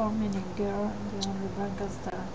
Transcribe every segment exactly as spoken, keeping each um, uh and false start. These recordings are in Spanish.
Forming girl, the only blanca star.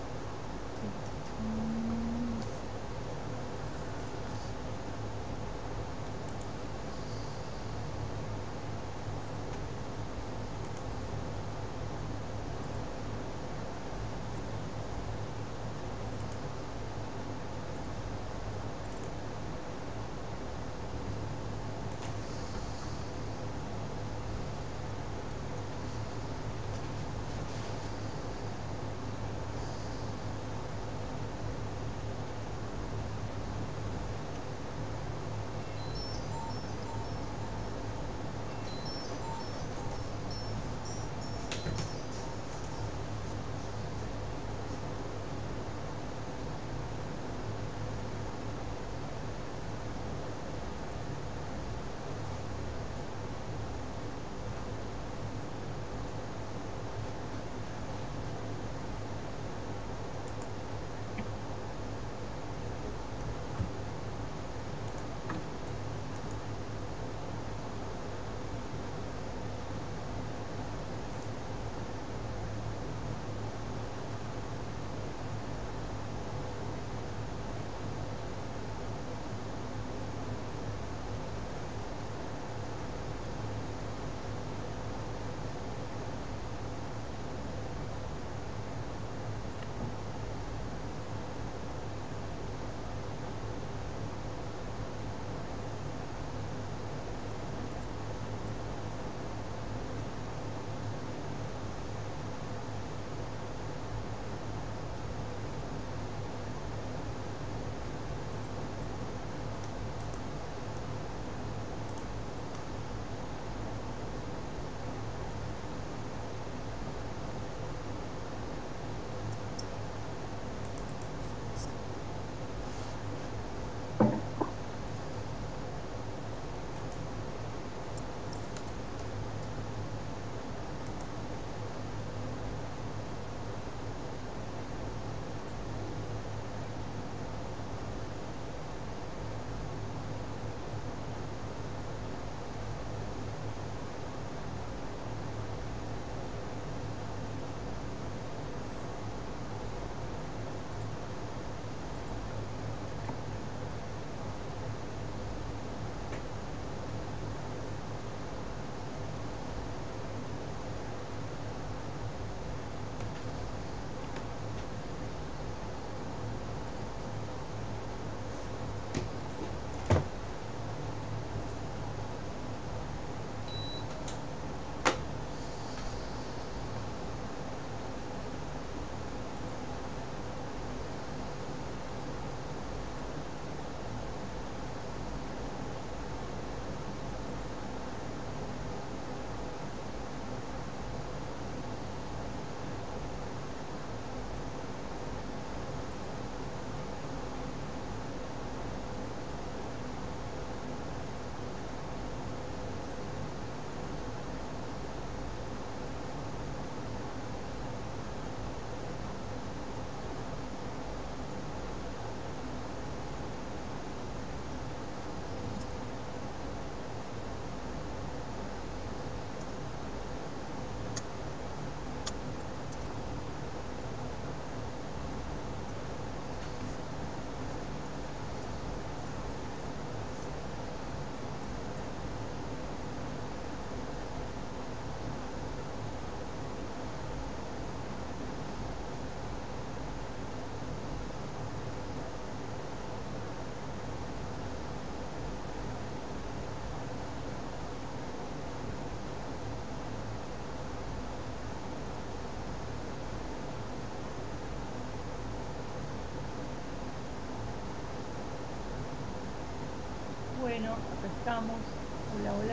Bueno, acá estamos. Hola, hola.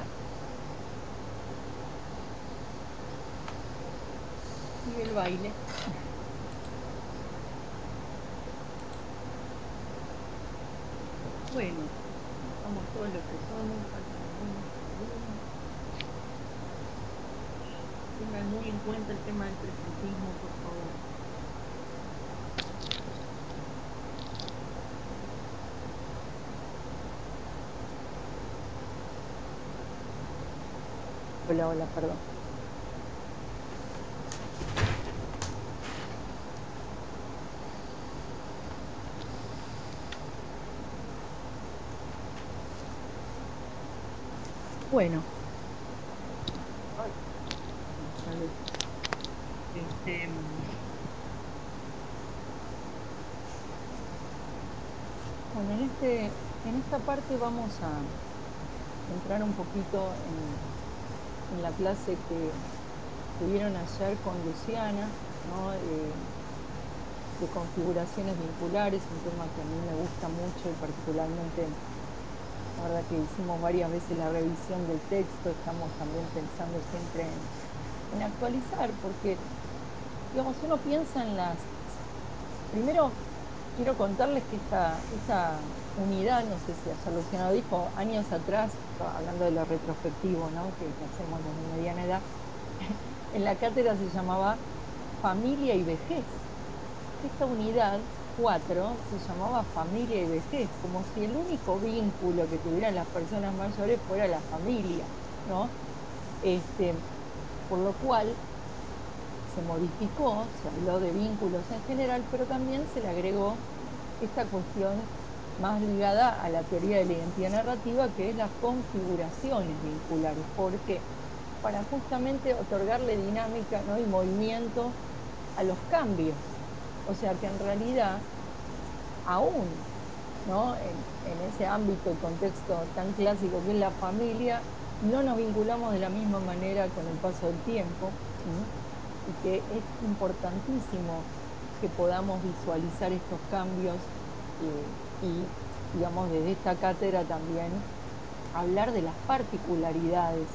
Sigue el baile. Bueno, estamos todos los que somos, faltan algunos algunos. Tengan muy en cuenta el tema del presentismo, por favor. Hola, hola, perdón. Bueno, Ay, me sale. Este, bueno, en este, en esta parte vamos a entrar un poquito en, en la clase que tuvieron ayer con Luciana, ¿no? Eh, de configuraciones vinculares, un tema que a mí me gusta mucho y particularmente, la verdad que hicimos varias veces la revisión del texto, estamos también pensando siempre en, en actualizar, porque, digamos, uno piensa en las... Primero, quiero contarles que esta, esta unidad, no sé si ayer Luciano dijo, años atrás, hablando de lo retrospectivo, ¿no? que, que hacemos los de mediana edad, en la cátedra se llamaba Familia y Vejez. Esta unidad cuatro se llamaba Familia y Vejez, como si el único vínculo que tuvieran las personas mayores fuera la familia, ¿no? Este, por lo cual se modificó, se habló de vínculos en general, pero también se le agregó esta cuestión más ligada a la teoría de la identidad narrativa, que es las configuraciones vinculares. ¿Por qué? Para justamente otorgarle dinámica, ¿no? y movimiento a los cambios. O sea que en realidad, aún, ¿no? en, en ese ámbito y contexto tan clásico que es la familia, no nos vinculamos de la misma manera con el paso del tiempo, ¿sí? Y que es importantísimo que podamos visualizar estos cambios eh, y, digamos, desde esta cátedra también hablar de las particularidades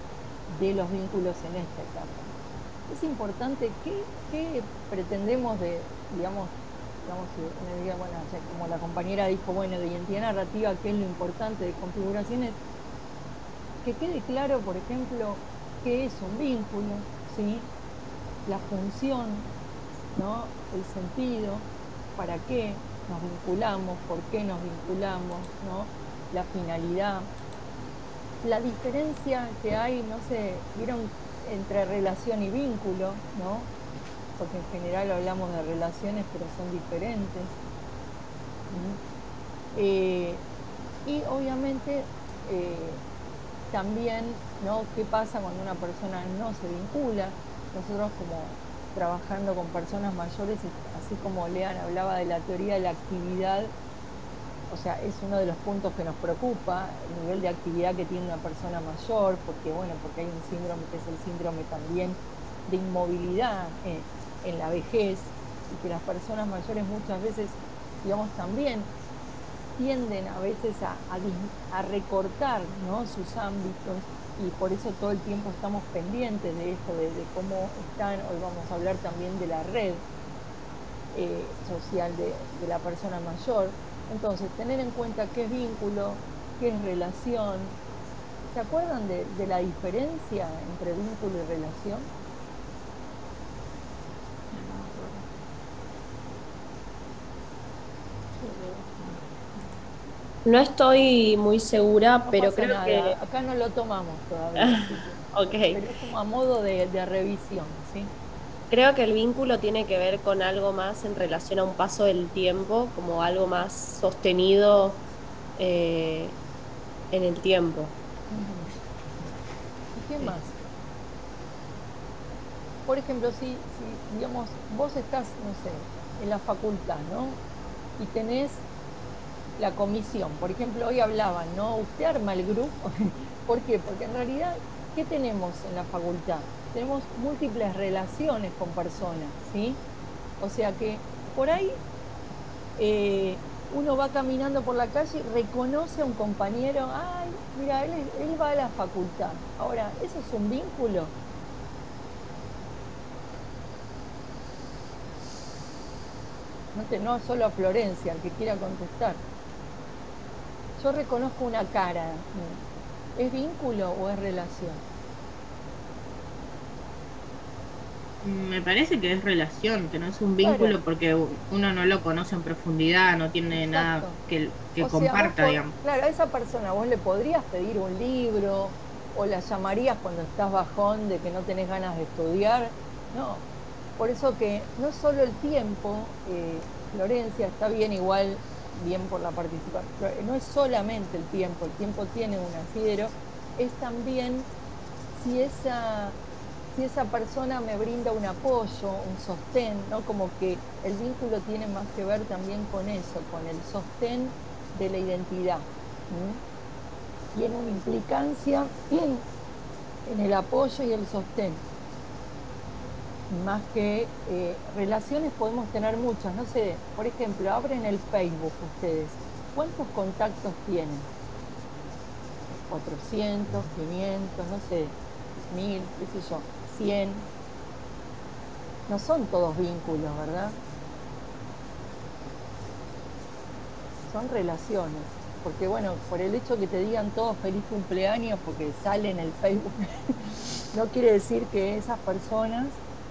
de los vínculos en esta etapa. Es importante, ¿qué, qué pretendemos de, digamos, digamos, uno diga, bueno, o sea, como la compañera dijo, bueno, de identidad narrativa, ¿qué es lo importante de configuraciones? Que quede claro, por ejemplo, qué es un vínculo, ¿sí? La función, ¿no? El sentido, para qué nos vinculamos, por qué nos vinculamos, ¿no? La finalidad, la diferencia que hay, no sé, vieron entre relación y vínculo, ¿no? Porque en general hablamos de relaciones, pero son diferentes. ¿Mm? Eh, y obviamente eh, también, ¿no? ¿Qué pasa cuando una persona no se vincula? Nosotros, como trabajando con personas mayores, así como Lean hablaba de la teoría de la actividad, o sea, es uno de los puntos que nos preocupa, el nivel de actividad que tiene una persona mayor, porque, bueno, porque hay un síndrome que es el síndrome también de inmovilidad en, en la vejez, y que las personas mayores muchas veces, digamos, también tienden a veces a, a, a recortar, ¿no? sus ámbitos, y por eso todo el tiempo estamos pendientes de esto, de, de cómo están. Hoy vamos a hablar también de la red eh, social de, de la persona mayor. Entonces, tener en cuenta qué es vínculo, qué es relación. ¿Se acuerdan de, de la diferencia entre vínculo y relación? No estoy muy segura, No pero pasa creo que... nada, acá no lo tomamos todavía, así que, Ok, pero es como a modo de, de revisión, ¿sí? creo que el vínculo tiene que ver con algo más en relación a un paso del tiempo, como algo más sostenido eh, en el tiempo. Uh-huh. ¿Y qué Eh, más? Por ejemplo, si, si, digamos, vos estás, no sé, en la facultad, ¿no? Y tenés la comisión, por ejemplo, hoy hablaban, ¿no? Usted arma el grupo. ¿Por qué? Porque en realidad, ¿qué tenemos en la facultad? Tenemos múltiples relaciones con personas, ¿sí? O sea que por ahí eh, uno va caminando por la calle y reconoce a un compañero, ay, mira, él, él va a la facultad. Ahora, ¿eso es un vínculo? No, te, no solo a Florencia, al que quiera contestar. Yo reconozco una cara. ¿Es vínculo o es relación? me parece que es relación, que no es un Claro, vínculo porque uno no lo conoce en profundidad, no tiene nada exacto. que, que O sea, vos, comparta, po- digamos. claro, a esa persona vos le podrías pedir un libro o la llamarías cuando estás bajón de que no tenés ganas de estudiar. No, por eso que no es solo el tiempo, eh, Florencia, está bien igual, bien por la participación, no es solamente el tiempo, el tiempo tiene un asidero, es también si esa, si esa persona me brinda un apoyo, un sostén, ¿no? Como que el vínculo tiene más que ver también con eso, con el sostén de la identidad. ¿Mm? Tiene una implicancia en el apoyo y el sostén. Más que eh, relaciones podemos tener muchas, no sé, por ejemplo, abren el Facebook ustedes, ¿cuántos contactos tienen? cuatrocientos, quinientos, no sé, mil, qué sé yo, cien. No son todos vínculos, ¿verdad? Son relaciones. Porque bueno, por el hecho que te digan todos feliz cumpleaños porque sale en el Facebook, no quiere decir que esas personas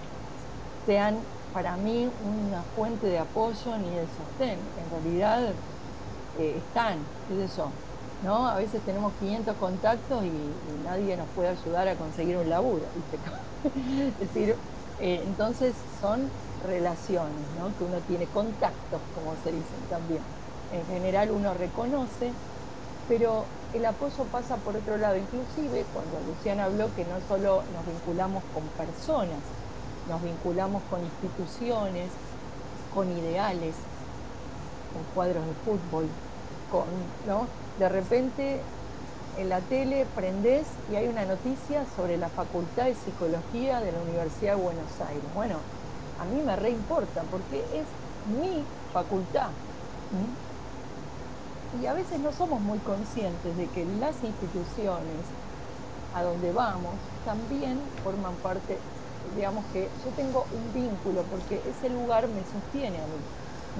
sean para mí una fuente de apoyo ni de sostén. En realidad eh, están, qué sé yo, ¿no? A veces tenemos quinientos contactos y, y nadie nos puede ayudar a conseguir un laburo, ¿viste? Es decir, eh, entonces son relaciones, ¿no? Que uno tiene contactos, como se dicen también. En general uno reconoce, pero el apoyo pasa por otro lado. Inclusive cuando Luciana habló que no solo nos vinculamos con personas, nos vinculamos con instituciones, con ideales, con cuadros de fútbol, con, ¿no? De repente en la tele prendés y hay una noticia sobre la Facultad de Psicología de la Universidad de Buenos Aires. Bueno, a mí me re importa porque es mi facultad. ¿Mm? Y a veces no somos muy conscientes de que las instituciones a donde vamos también forman parte, digamos que yo tengo un vínculo porque ese lugar me sostiene a mí.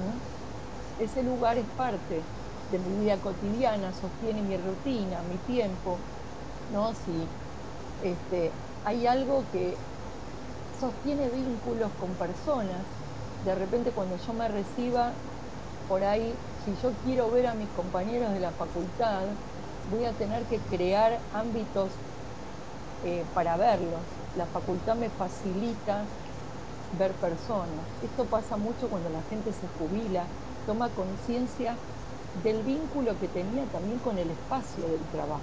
¿Mm? Ese lugar es parte de mi vida cotidiana, sostiene mi rutina, mi tiempo, ¿no? Si este, hay algo que sostiene vínculos con personas, de repente cuando yo me reciba, por ahí, si yo quiero ver a mis compañeros de la facultad, voy a tener que crear ámbitos eh, para verlos. La facultad me facilita ver personas. Esto pasa mucho cuando la gente se jubila, toma conciencia del vínculo que tenía también con el espacio del trabajo.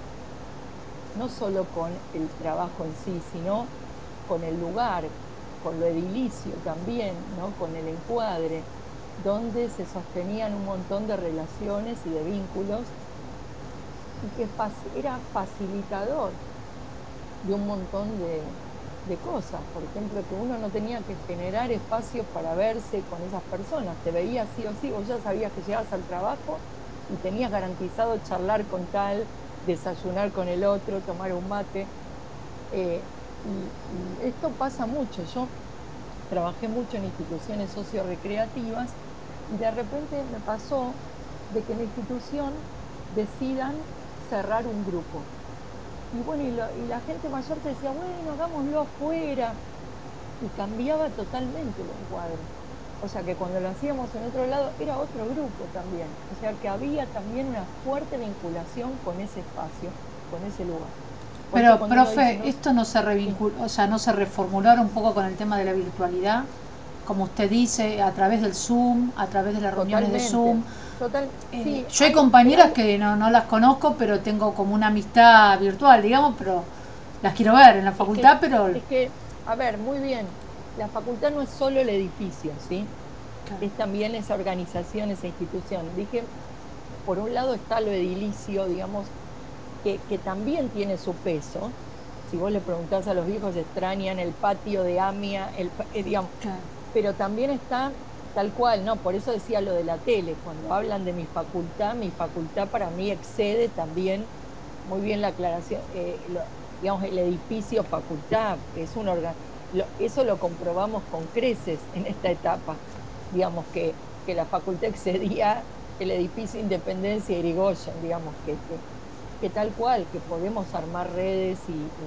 No solo con el trabajo en sí, sino con el lugar, con lo edilicio también, ¿no? Con el encuadre, donde se sostenían un montón de relaciones y de vínculos y que era facilitador de un montón de, de cosas. Por ejemplo, que uno no tenía que generar espacios para verse con esas personas, te veías sí o sí, vos ya sabías que llegabas al trabajo y tenías garantizado charlar con tal, desayunar con el otro, tomar un mate. Eh, y, y esto pasa mucho. Yo trabajé mucho en instituciones socio-recreativas y de repente me pasó de que en la institución decidan cerrar un grupo. Y bueno, y, lo, y la gente mayor te decía, bueno, hagámoslo afuera. Y cambiaba totalmente el encuadre. O sea que cuando lo hacíamos en otro lado era otro grupo también. O sea que había también una fuerte vinculación con ese espacio, con ese lugar. Por Pero, eso profe, dice, ¿no? esto no se revinculó, sí. O sea, no se reformularon un poco con el tema de la virtualidad, como usted dice, a través del Zoom, a través de las reuniones Totalmente. de Zoom. Total, eh, sí, yo hay hay, compañeras pero... que no, no las conozco, pero tengo como una amistad virtual, digamos, pero las quiero ver en la facultad, es que, pero... Es que, a ver, muy bien, la facultad no es solo el edificio, ¿sí? Claro. Es también esa organización, esa institución. Dije, por un lado está lo edilicio, digamos, que, que también tiene su peso. Si vos le preguntás a los viejos, extrañan el patio de AMIA, el, eh, digamos, claro. Pero también está tal cual, ¿no? Por eso decía lo de la tele, cuando hablan de mi facultad, mi facultad para mí excede también, muy bien la aclaración, eh, lo, digamos, el edificio facultad, es un órgano, eso lo comprobamos con creces en esta etapa, digamos, que, que la facultad excedía el edificio Independencia y Irigoyen, digamos, que, que, que tal cual, que podemos armar redes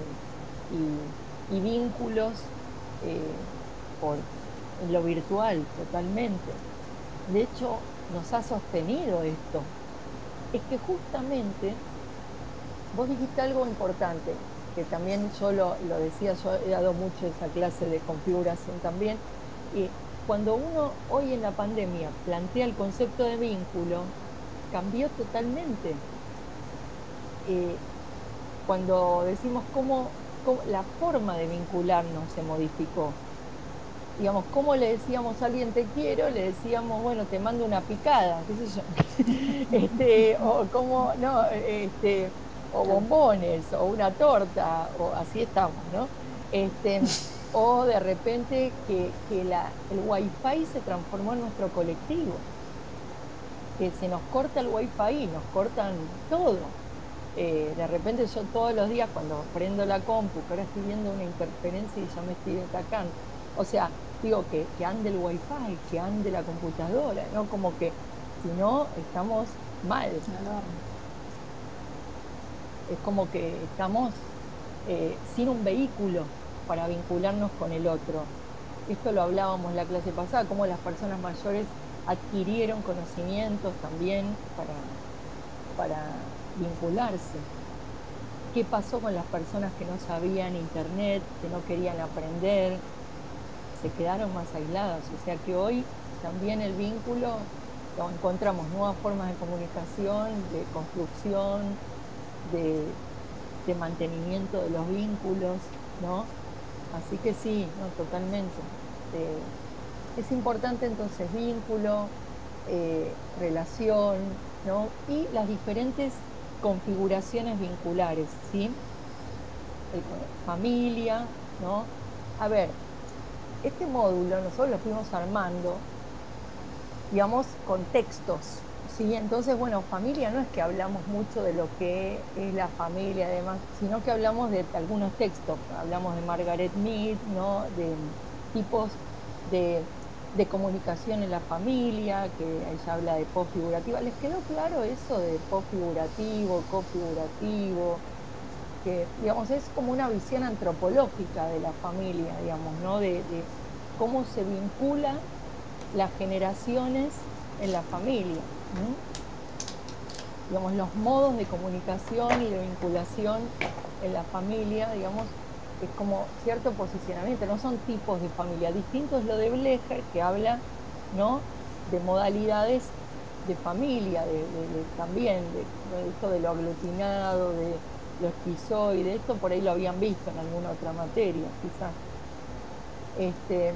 y, y, y vínculos eh, por en lo virtual, totalmente. De hecho, nos ha sostenido esto. Es que justamente, vos dijiste algo importante, que también yo lo, lo decía, yo he dado mucho esa clase de configuración también, y cuando uno hoy en la pandemia plantea el concepto de vínculo, cambió totalmente. Eh, cuando decimos cómo, cómo la forma de vincularnos se modificó. Digamos, ¿cómo le decíamos a alguien te quiero? Le decíamos, bueno, te mando una picada, qué sé yo. este, o como, no, este, o bombones, o una torta, o así estamos, ¿no? Este, o de repente que, que la, el wifi se transformó en nuestro colectivo, que se nos corta el wifi, nos cortan todo. Eh, de repente yo todos los días cuando prendo la compu, que ahora estoy viendo una interferencia y ya me estoy atacando, o sea, digo que, que ande el wifi, que ande la computadora, ¿no? Como que si no estamos mal. Es como que estamos eh, sin un vehículo para vincularnos con el otro. Esto lo hablábamos en la clase pasada, cómo las personas mayores adquirieron conocimientos también para, para vincularse. ¿Qué pasó con las personas que no sabían internet, que no querían aprender? Se quedaron más aisladas. O sea que hoy también el vínculo, encontramos nuevas formas de comunicación, de construcción, de, de mantenimiento de los vínculos, ¿no? Así que sí, no, totalmente. Eh, es importante entonces vínculo, eh, relación, ¿no? Y las diferentes configuraciones vinculares, ¿sí? El, familia, ¿no? A ver, este módulo nosotros lo fuimos armando, digamos, con textos, ¿sí? Entonces, bueno, familia no es que hablamos mucho de lo que es la familia, además, sino que hablamos de algunos textos, hablamos de Margaret Mead, ¿no? De tipos de, de comunicación en la familia, que ella habla de posfigurativa. ¿Les quedó claro eso de posfigurativo, cofigurativo? Que, digamos, es como una visión antropológica de la familia, digamos, ¿no? De, de cómo se vinculan las generaciones en la familia, ¿no? Digamos, los modos de comunicación y de vinculación en la familia, digamos, es como cierto posicionamiento, no son tipos de familia. Distinto es lo de Blecher, que habla, ¿no?, de modalidades de familia, de, de, de, también de, de esto de lo aglutinado, de lo esquizoide. Esto por ahí lo habían visto en alguna otra materia, quizás. Este,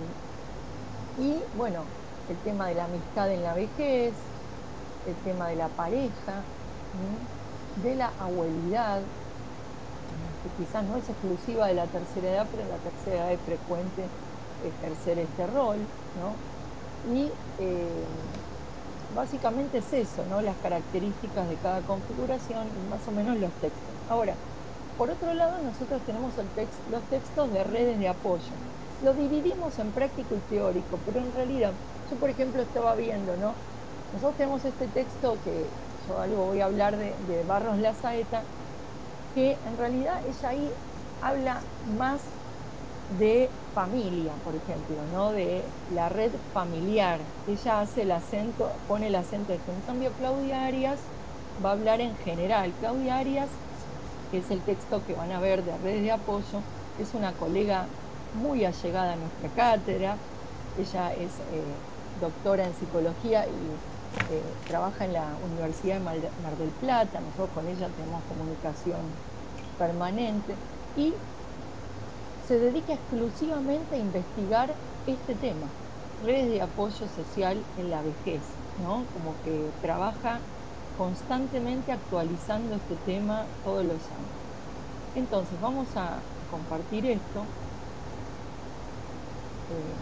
y bueno, el tema de la amistad en la vejez, el tema de la pareja, ¿sí?, de la abuelidad, que quizás no es exclusiva de la tercera edad, pero en la tercera edad es frecuente ejercer este rol, ¿no? Y eh, básicamente es eso, ¿no?, las características de cada configuración y más o menos los textos. Ahora, por otro lado, nosotros tenemos el text, los textos de redes de apoyo. Lo dividimos en práctico y teórico, pero en realidad, yo por ejemplo estaba viendo, ¿no?, nosotros tenemos este texto que yo algo voy a hablar de, de Barros Lazaeta, que en realidad ella ahí habla más de familia, por ejemplo, ¿no?, de la red familiar. Ella hace el acento, pone el acento de esto. En cambio, Claudia Arias va a hablar en general. Claudia Arias, que es el texto que van a ver de redes de apoyo, es una colega muy allegada a nuestra cátedra. Ella es eh, doctora en psicología y eh, trabaja en la Universidad de Mar del Plata. Nosotros con ella tenemos comunicación permanente y se dedica exclusivamente a investigar este tema, redes de apoyo social en la vejez, ¿no? Como que trabaja constantemente actualizando este tema todos los años. Entonces vamos a compartir esto. Eh,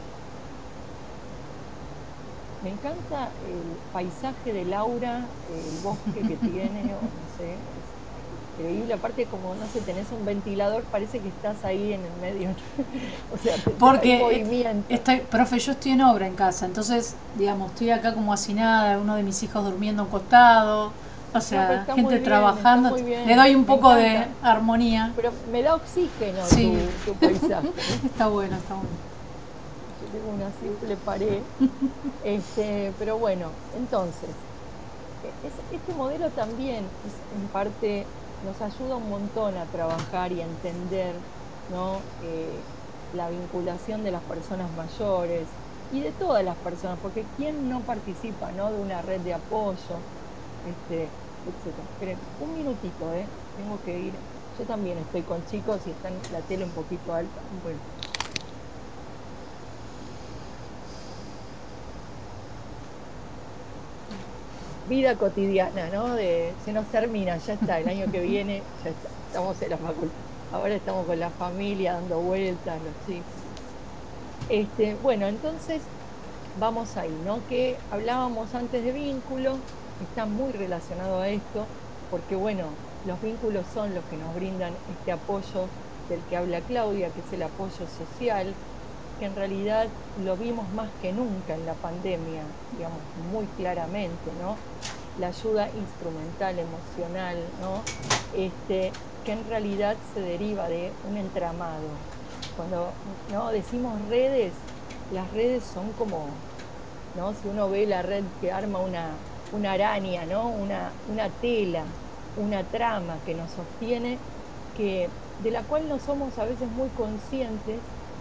me encanta el paisaje de Laura, el bosque que tiene, o no sé, es increíble. Aparte, como, no sé, tenés un ventilador, parece que estás ahí en el medio. O sea, te, porque hay movimiento. Estoy, profe, yo estoy en obra en casa, entonces, digamos, estoy acá como hacinada, uno de mis hijos durmiendo a un costado, o sea, no, gente bien, trabajando, le doy un me poco encanta. de armonía. Pero me da oxígeno, sí, tu, tu paisaje. Está bueno, está bueno. Yo tengo una simple pared, este, pero bueno, entonces, este modelo también es, en parte nos ayuda un montón a trabajar y a entender, ¿no?, eh, la vinculación de las personas mayores y de todas las personas, porque ¿quién no participa, ¿no?, de una red de apoyo? Este, etcétera. Esperen, un minutito, ¿eh? Tengo que ir. Yo también estoy con chicos y están la tele un poquito alta. Bueno. Vida cotidiana, ¿no? De, se nos termina, ya está, el año que viene, ya está, estamos en la facultad. Ahora estamos con la familia dando vueltas, los chicos. Este, bueno, entonces vamos ahí, ¿no? Que hablábamos antes de vínculo, está muy relacionado a esto, porque bueno, los vínculos son los que nos brindan este apoyo del que habla Claudia, que es el apoyo social, que en realidad lo vimos más que nunca en la pandemia, digamos, muy claramente, ¿no? La ayuda instrumental, emocional, ¿no? Este, que en realidad se deriva de un entramado. Cuando, ¿no?, decimos redes, las redes son como, ¿no?, si uno ve la red que arma una, una araña, ¿no?, una, una tela, una trama que nos sostiene, que, de la cual no somos a veces muy conscientes,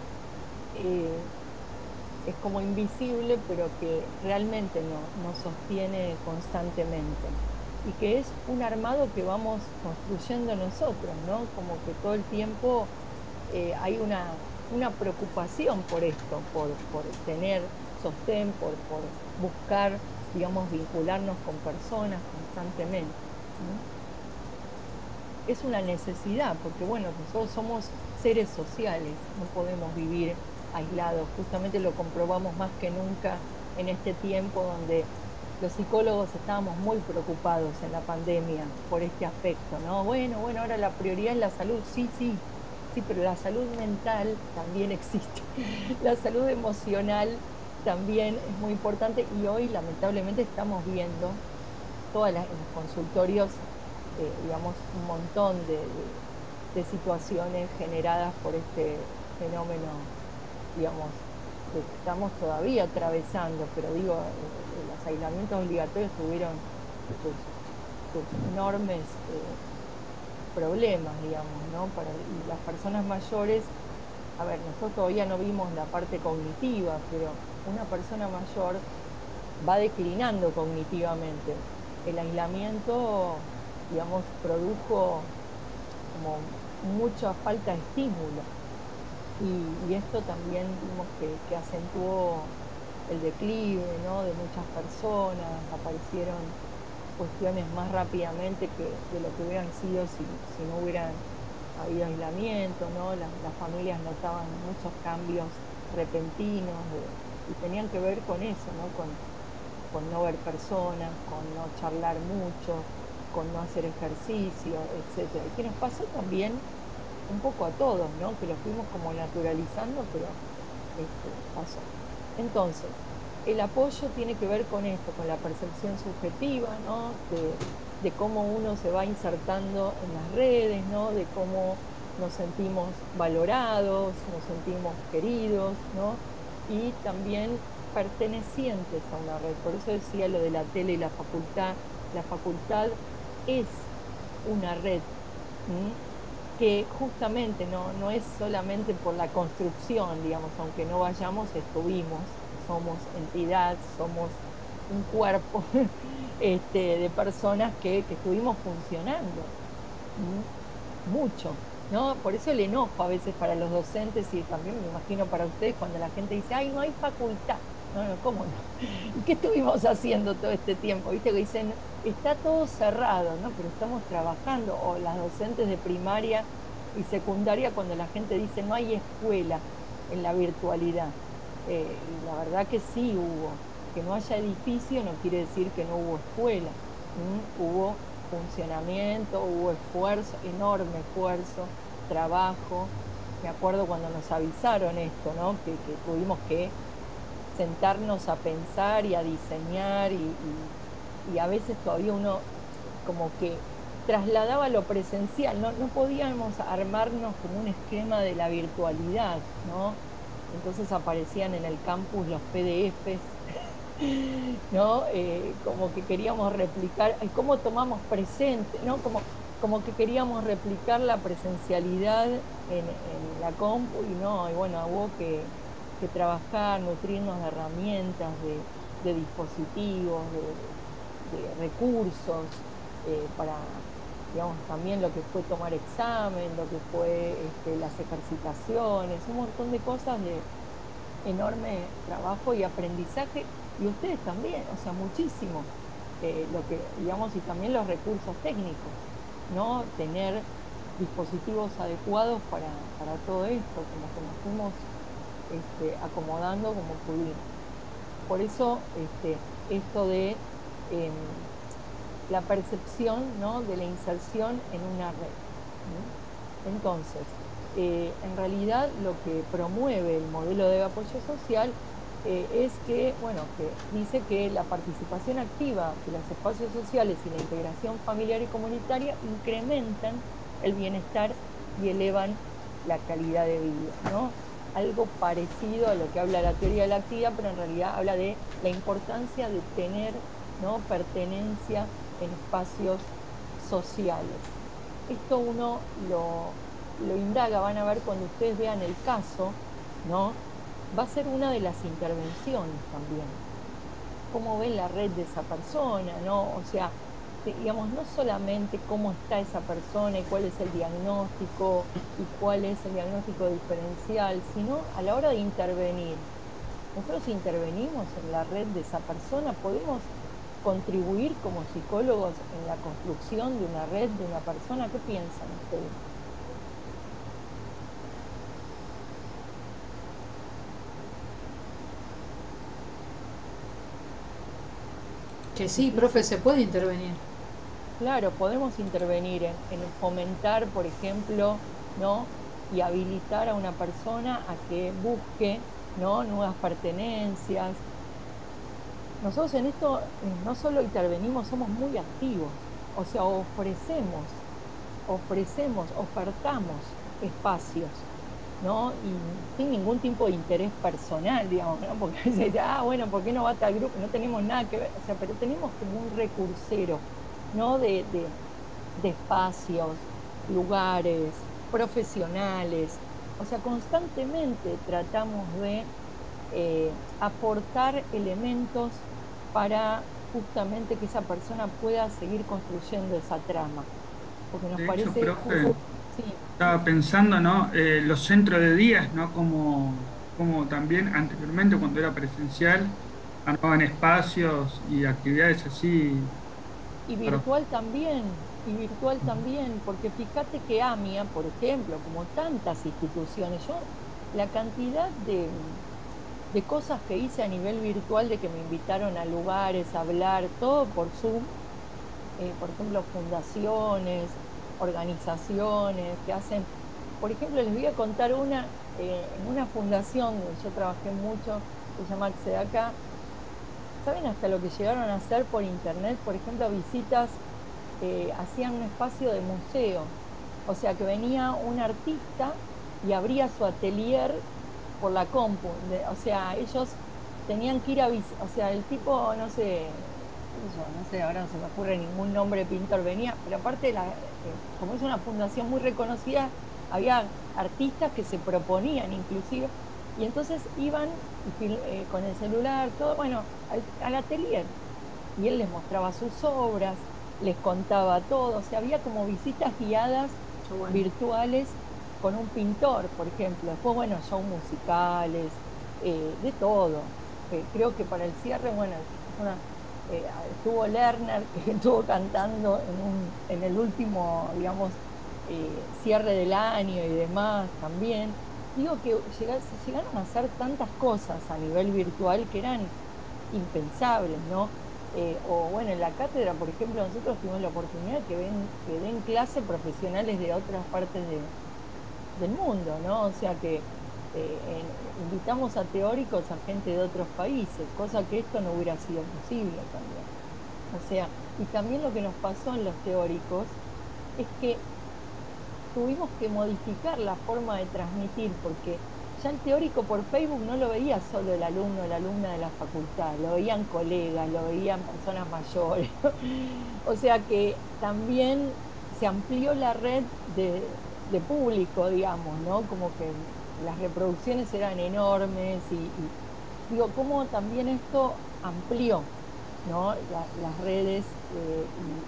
eh, es como invisible, pero que realmente no, nos sostiene constantemente. Y que es un armado que vamos construyendo nosotros, ¿no? Como que todo el tiempo eh, hay una, una preocupación por esto, por, por tener sostén, por, por buscar, digamos, vincularnos con personas constantemente, ¿no? Es una necesidad, porque bueno, nosotros somos seres sociales, no podemos vivir aislados. Justamente lo comprobamos más que nunca en este tiempo donde los psicólogos estábamos muy preocupados en la pandemia por este aspecto, ¿no? Bueno, bueno, ahora la prioridad es la salud, sí, sí, sí, pero la salud mental también existe. La salud emocional también es muy importante y hoy lamentablemente estamos viendo todas las, en los consultorios, eh, digamos, un montón de, de, de situaciones generadas por este fenómeno, digamos, que estamos todavía atravesando, pero digo, eh, los aislamientos obligatorios tuvieron sus, sus enormes eh, problemas, digamos, ¿no? Para y las personas mayores, a ver, nosotros todavía no vimos la parte cognitiva, pero una persona mayor va declinando cognitivamente. El aislamiento, digamos, produjo como mucha falta de estímulo. Y, y esto también vimos que, que acentuó el declive, ¿no?, de muchas personas, aparecieron cuestiones más rápidamente que de lo que hubieran sido si, si no hubieran habido aislamiento, ¿no? Las, las familias notaban muchos cambios repentinos de, y tenían que ver con eso, ¿no?, con, con no ver personas, con no charlar mucho, con no hacer ejercicio, etcétera. Y que nos pasó también un poco a todos, ¿no?, que lo fuimos como naturalizando, pero este, pasó. Entonces, el apoyo tiene que ver con esto, con la percepción subjetiva, ¿no?, de, de cómo uno se va insertando en las redes, ¿no?, de cómo nos sentimos valorados, nos sentimos queridos, ¿no?, y también pertenecientes a una red. Por eso decía lo de la tele y la facultad. La facultad es una red, ¿sí?, que justamente no, no es solamente por la construcción, digamos, aunque no vayamos, estuvimos, somos entidad, somos un cuerpo este, de personas que, que estuvimos funcionando, ¿sí?, mucho, ¿no? Por eso el enojo a veces para los docentes y también me imagino para ustedes cuando la gente dice, ay, no hay facultad. No, no, ¿cómo no? ¿Y qué estuvimos haciendo todo este tiempo? ¿Viste que dicen, está todo cerrado, ¿no? Pero estamos trabajando, o las docentes de primaria y secundaria cuando la gente dice, no hay escuela en la virtualidad. Eh, y la verdad que sí hubo. Que no haya edificio no quiere decir que no hubo escuela. ¿Mm? Hubo funcionamiento, hubo esfuerzo, enorme esfuerzo, trabajo. Me acuerdo cuando nos avisaron esto, ¿no?, que, que tuvimos que sentarnos a pensar y a diseñar y, y, y a veces todavía uno como que trasladaba lo presencial, no, no podíamos armarnos como un esquema de la virtualidad, ¿no? Entonces aparecían en el campus los P D Fs, ¿no? Eh, como que queríamos replicar, cómo tomamos presente, ¿no? Como, como que queríamos replicar la presencialidad en, en la compu y no, y bueno, hubo que que trabajar, nutrirnos de herramientas, de, de dispositivos, de, de recursos, eh, para, digamos, también lo que fue tomar examen, lo que fue este, las ejercitaciones, un montón de cosas de enorme trabajo y aprendizaje, y ustedes también, o sea, muchísimo, eh, lo que, digamos, y también los recursos técnicos, ¿no? Tener dispositivos adecuados para, para todo esto, como que nos fuimos este, acomodando como pudimos. Por eso, este, esto de eh, la percepción, ¿no?, de la inserción en una red, ¿no? Entonces, eh, en realidad lo que promueve el modelo de apoyo social eh, es que, bueno, que dice que la participación activa de los espacios sociales y la integración familiar y comunitaria incrementan el bienestar y elevan la calidad de vida, ¿no? Algo parecido a lo que habla la teoría de la actividad, pero en realidad habla de la importancia de tener, ¿no?, pertenencia en espacios sociales. Esto uno lo, lo indaga, van a ver cuando ustedes vean el caso, ¿no? Va a ser una de las intervenciones también. Cómo ven la red de esa persona, ¿no? O sea, digamos, no solamente cómo está esa persona y cuál es el diagnóstico y cuál es el diagnóstico diferencial, sino a la hora de intervenir. Nosotros intervenimos en la red de esa persona, podemos contribuir como psicólogos en la construcción de una red de una persona. ¿Qué piensan ustedes? Que sí, profe, se puede intervenir. Claro, podemos intervenir en, en fomentar, por ejemplo, ¿no?, y habilitar a una persona a que busque, ¿no?, nuevas pertenencias. Nosotros en esto eh, no solo intervenimos, somos muy activos, o sea, ofrecemos, ofrecemos, ofertamos espacios, ¿no? Y sin ningún tipo de interés personal, digamos, ¿no? Porque se dice, ah, bueno, ¿por qué no va a tal grupo? No tenemos nada que ver, o sea, pero tenemos como un recursero, ¿no? De, de, de espacios, lugares, profesionales, o sea, constantemente tratamos de eh, aportar elementos para justamente que esa persona pueda seguir construyendo esa trama, porque nos De hecho, parece profe, justo, sí. estaba pensando, ¿no? Eh, los centros de días, ¿no? Como, como también anteriormente, cuando era presencial, armaban espacios y actividades así Y para... virtual también, y virtual también, porque fíjate que AMIA, por ejemplo, como tantas instituciones, yo la cantidad de, de cosas que hice a nivel virtual, de que me invitaron a lugares, a hablar, todo por Zoom, eh, por ejemplo, fundaciones, organizaciones que hacen, por ejemplo, les voy a contar una, eh, en una fundación donde yo trabajé mucho, se llama Xedaca. ¿Saben hasta lo que llegaron a hacer por internet? Por ejemplo, visitas, eh, hacían un espacio de museo, o sea que venía un artista y abría su atelier por la compu, de, o sea, ellos tenían que ir a, o sea, el tipo, no sé, no sé, ahora no se me ocurre ningún nombre de pintor, venía, pero aparte, la, eh, como es una fundación muy reconocida, había artistas que se proponían inclusive, y entonces iban y, eh, con el celular, todo, bueno, al, al atelier, y él les mostraba sus obras, les contaba todo, o sea, había como visitas guiadas bueno. virtuales con un pintor, por ejemplo. Después, bueno, shows musicales, eh, de todo. Eh, creo que para el cierre, bueno, una, eh, estuvo Lerner, que estuvo cantando en, un, en el último, digamos, eh, cierre del año y demás también. Digo que lleg se llegaron a hacer tantas cosas a nivel virtual que eran impensables, ¿no? Eh, o bueno, en la cátedra, por ejemplo, nosotros tuvimos la oportunidad que, ven, que den clase profesionales de otras partes de, del mundo, ¿no? O sea que eh, en, invitamos a teóricos a gente de otros países, cosa que esto no hubiera sido posible también. O sea, y también lo que nos pasó en los teóricos es que tuvimos que modificar la forma de transmitir, porque ya el teórico por Facebook no lo veía solo el alumno o la alumna de la facultad, lo veían colegas, lo veían personas mayores. O sea que también se amplió la red de, de público, digamos, ¿no? Como que las reproducciones eran enormes y, y digo, cómo también esto amplió, ¿no? La, las redes eh, y,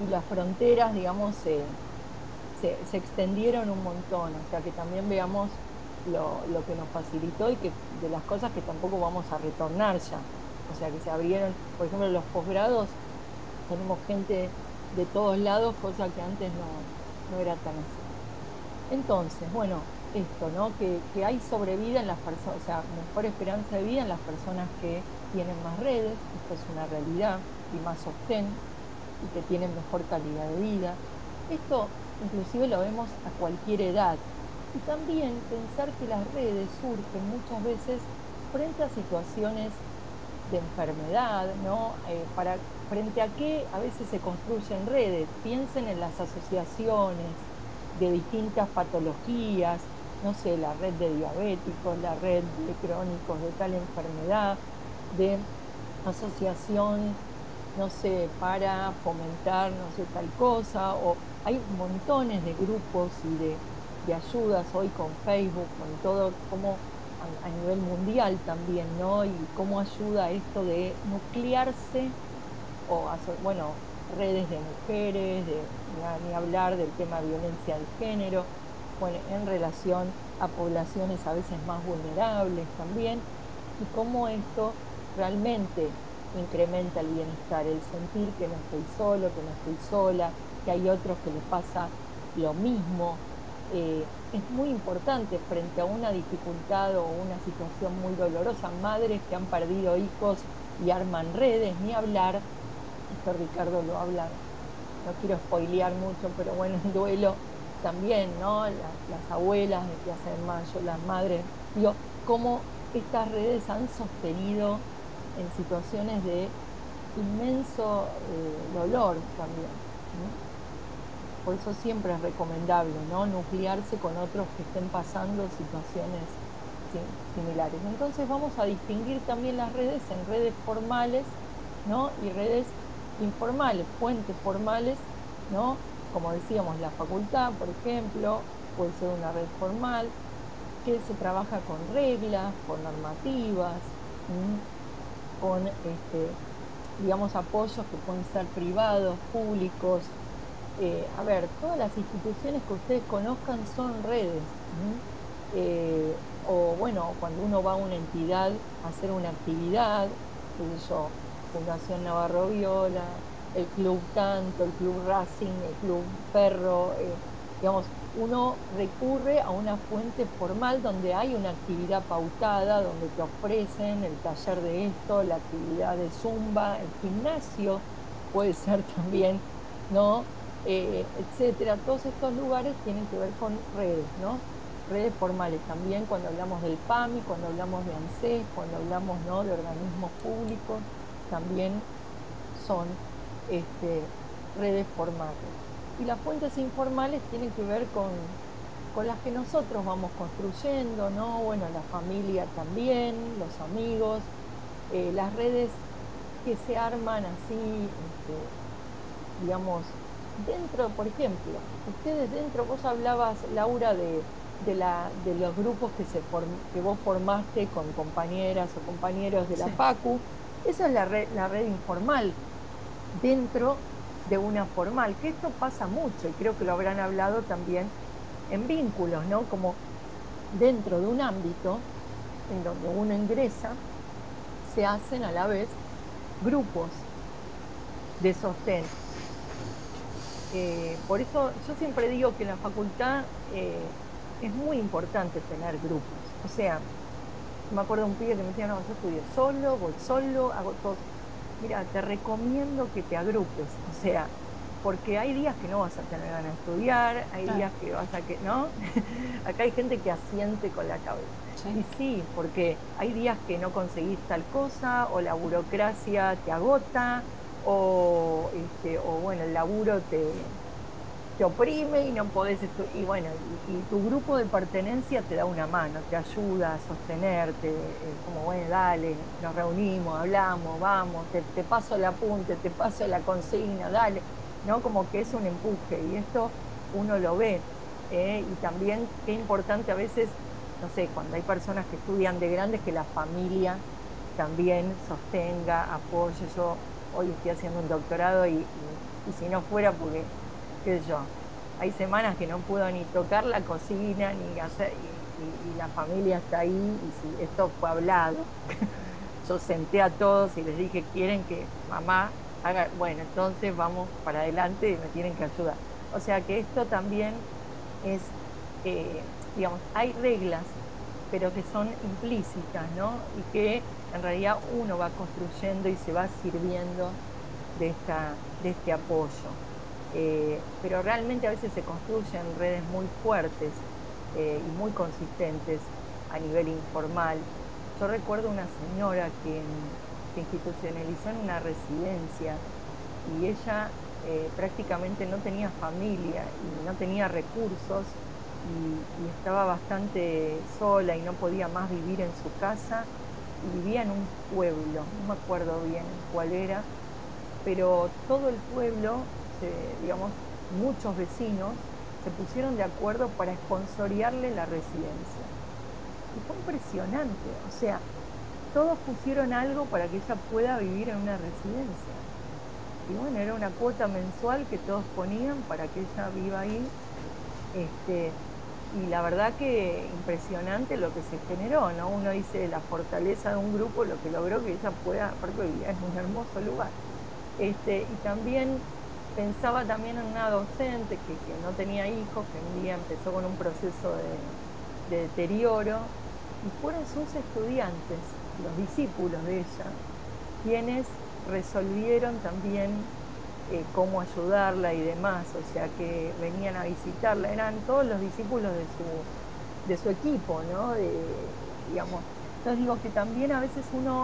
y las fronteras, digamos, se, se, se extendieron un montón, o sea que también veamos lo, lo que nos facilitó y que de las cosas que tampoco vamos a retornar ya, o sea que se abrieron, por ejemplo, los posgrados, tenemos gente de todos lados, cosa que antes no, no era tan así. Entonces, bueno, esto, ¿no? Que, que hay sobrevida en las personas, o sea, mejor esperanza de vida en las personas que tienen más redes, esto es una realidad, y más sostén, y que tienen mejor calidad de vida. Esto inclusive lo vemos a cualquier edad. Y también pensar que las redes surgen muchas veces frente a situaciones de enfermedad, ¿no? Eh, para, frente a qué a veces se construyen redes. Piensen en las asociaciones de distintas patologías, no sé, la red de diabéticos, la red de crónicos de tal enfermedad, de asociación, no sé, para fomentar, no sé, tal cosa, o hay montones de grupos y de, de ayudas hoy con Facebook, con todo, como a, a nivel mundial también, ¿no? Y cómo ayuda esto de nuclearse, o, bueno, redes de mujeres, de, ni, ni hablar del tema de violencia de género, bueno, en relación a poblaciones a veces más vulnerables también, y cómo esto realmente incrementa el bienestar, el sentir que no estoy solo, que no estoy sola, que hay otros que les pasa lo mismo. Eh, es muy importante frente a una dificultad o una situación muy dolorosa, madres que han perdido hijos y arman redes, ni hablar, esto Ricardo lo habla, no quiero spoilear mucho, pero bueno, el duelo también, ¿no? Las, las abuelas de Plaza de Mayo, las madres, digo, cómo estas redes han sostenido en situaciones de inmenso eh, dolor también, ¿no? Por eso siempre es recomendable, ¿no? Nuclearse con otros que estén pasando situaciones similares. Entonces vamos a distinguir también las redes en redes formales, ¿no? Y redes informales, fuentes formales, ¿no? Como decíamos, la facultad, por ejemplo, puede ser una red formal, que se trabaja con reglas, con normativas, ¿sí? Con, este, digamos, apoyos que pueden ser privados, públicos. Eh, a ver, todas las instituciones que ustedes conozcan son redes. Eh, o bueno, cuando uno va a una entidad a hacer una actividad, qué sé yo, Fundación Navarro Viola, el Club Tanto, el Club Racing, el Club Perro, eh, digamos, uno recurre a una fuente formal donde hay una actividad pautada, donde te ofrecen el taller de esto, la actividad de zumba, el gimnasio puede ser también, ¿no? Eh, etcétera. Todos estos lugares tienen que ver con redes, ¿no? Redes formales también, cuando hablamos del P A M I, cuando hablamos de ANSES, cuando hablamos, ¿no?, de organismos públicos, también son este, redes formales. Y las fuentes informales tienen que ver con, con las que nosotros vamos construyendo, ¿no? Bueno, la familia también, los amigos, eh, las redes que se arman así, este, digamos, dentro, por ejemplo, ustedes dentro, vos hablabas, Laura, de, de, la, de los grupos que, se form, que vos formaste con compañeras o compañeros de la sí. Facu, esa es la red, la red informal, dentro de una formal, que esto pasa mucho, y creo que lo habrán hablado también en vínculos, ¿no? Como dentro de un ámbito en donde uno ingresa, se hacen a la vez grupos de sostén. Eh, por eso yo siempre digo que en la facultad eh, es muy importante tener grupos. O sea, me acuerdo de un pibe que me decía, no, yo estudio solo, voy solo, hago todo. Mira, te recomiendo que te agrupes, o sea, porque hay días que no vas a tener ganas de estudiar, hay ah. días que vas a que, ¿no? Acá hay gente que asiente con la cabeza. Sí. Y sí, porque hay días que no conseguís tal cosa, o la burocracia te agota, o, este, o bueno, el laburo te, te oprime y no podés estudiar. Y bueno, y, y tu grupo de pertenencia te da una mano, te ayuda a sostenerte, eh, como bueno, dale, nos reunimos, hablamos, vamos, te, te paso el apunte, te paso la consigna, dale, ¿no? Como que es un empuje, y esto uno lo ve. Eh, y también qué importante a veces, no sé, cuando hay personas que estudian de grandes, que la familia también sostenga, apoye. Yo hoy estoy haciendo un doctorado y, y, y si no fuera porque, qué sé yo, hay semanas que no puedo ni tocar la cocina, ni hacer, y, y, y la familia está ahí, y si esto fue hablado, yo senté a todos y les dije, quieren que mamá haga, bueno, entonces vamos para adelante y me tienen que ayudar. O sea que esto también es, eh, digamos, hay reglas, pero que son implícitas, ¿no? Y que en realidad uno va construyendo y se va sirviendo de, esta, de este apoyo. Eh, pero realmente a veces se construyen redes muy fuertes eh, y muy consistentes a nivel informal. Yo recuerdo una señora que se institucionalizó en una residencia y ella eh, prácticamente no tenía familia y no tenía recursos y, y estaba bastante sola y no podía más vivir en su casa y vivía en un pueblo, no me acuerdo bien cuál era, pero todo el pueblo, se, digamos, muchos vecinos se pusieron de acuerdo para sponsoriarle la residencia. Y fue impresionante, o sea, todos pusieron algo para que ella pueda vivir en una residencia. Y bueno, era una cuota mensual que todos ponían para que ella viva ahí. Este, y la verdad que impresionante lo que se generó, ¿no? Uno dice la fortaleza de un grupo, lo que logró que ella pueda, aparte vivir en un hermoso lugar. Este, y también pensaba también en una docente que, que no tenía hijos, que un día empezó con un proceso de, de deterioro, y fueron sus estudiantes, los discípulos de ella, quienes resolvieron también eh, cómo ayudarla y demás, o sea que venían a visitarla, eran todos los discípulos de su, de su equipo, ¿no? De, digamos. Entonces digo que también a veces uno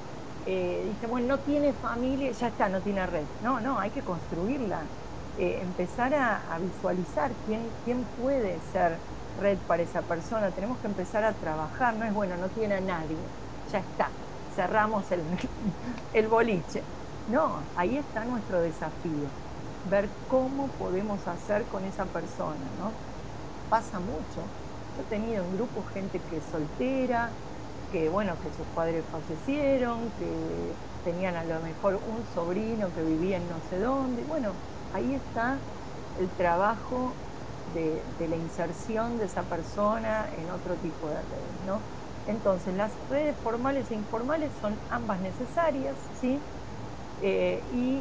eh, dice, bueno, no tiene familia, ya está, no tiene red. No, no, hay que construirla, eh, empezar a, a visualizar quién, quién puede ser red para esa persona, tenemos que empezar a trabajar, no es bueno, no tiene a nadie, ya está, cerramos el, el boliche. No, ahí está nuestro desafío, ver cómo podemos hacer con esa persona, ¿no? Pasa mucho. Yo he tenido en grupo gente que es soltera, que bueno, que sus padres fallecieron, que tenían a lo mejor un sobrino que vivía en no sé dónde. Bueno, ahí está el trabajo de, de la inserción de esa persona en otro tipo de redes, ¿no? Entonces, las redes formales e informales son ambas necesarias, ¿sí? Eh, y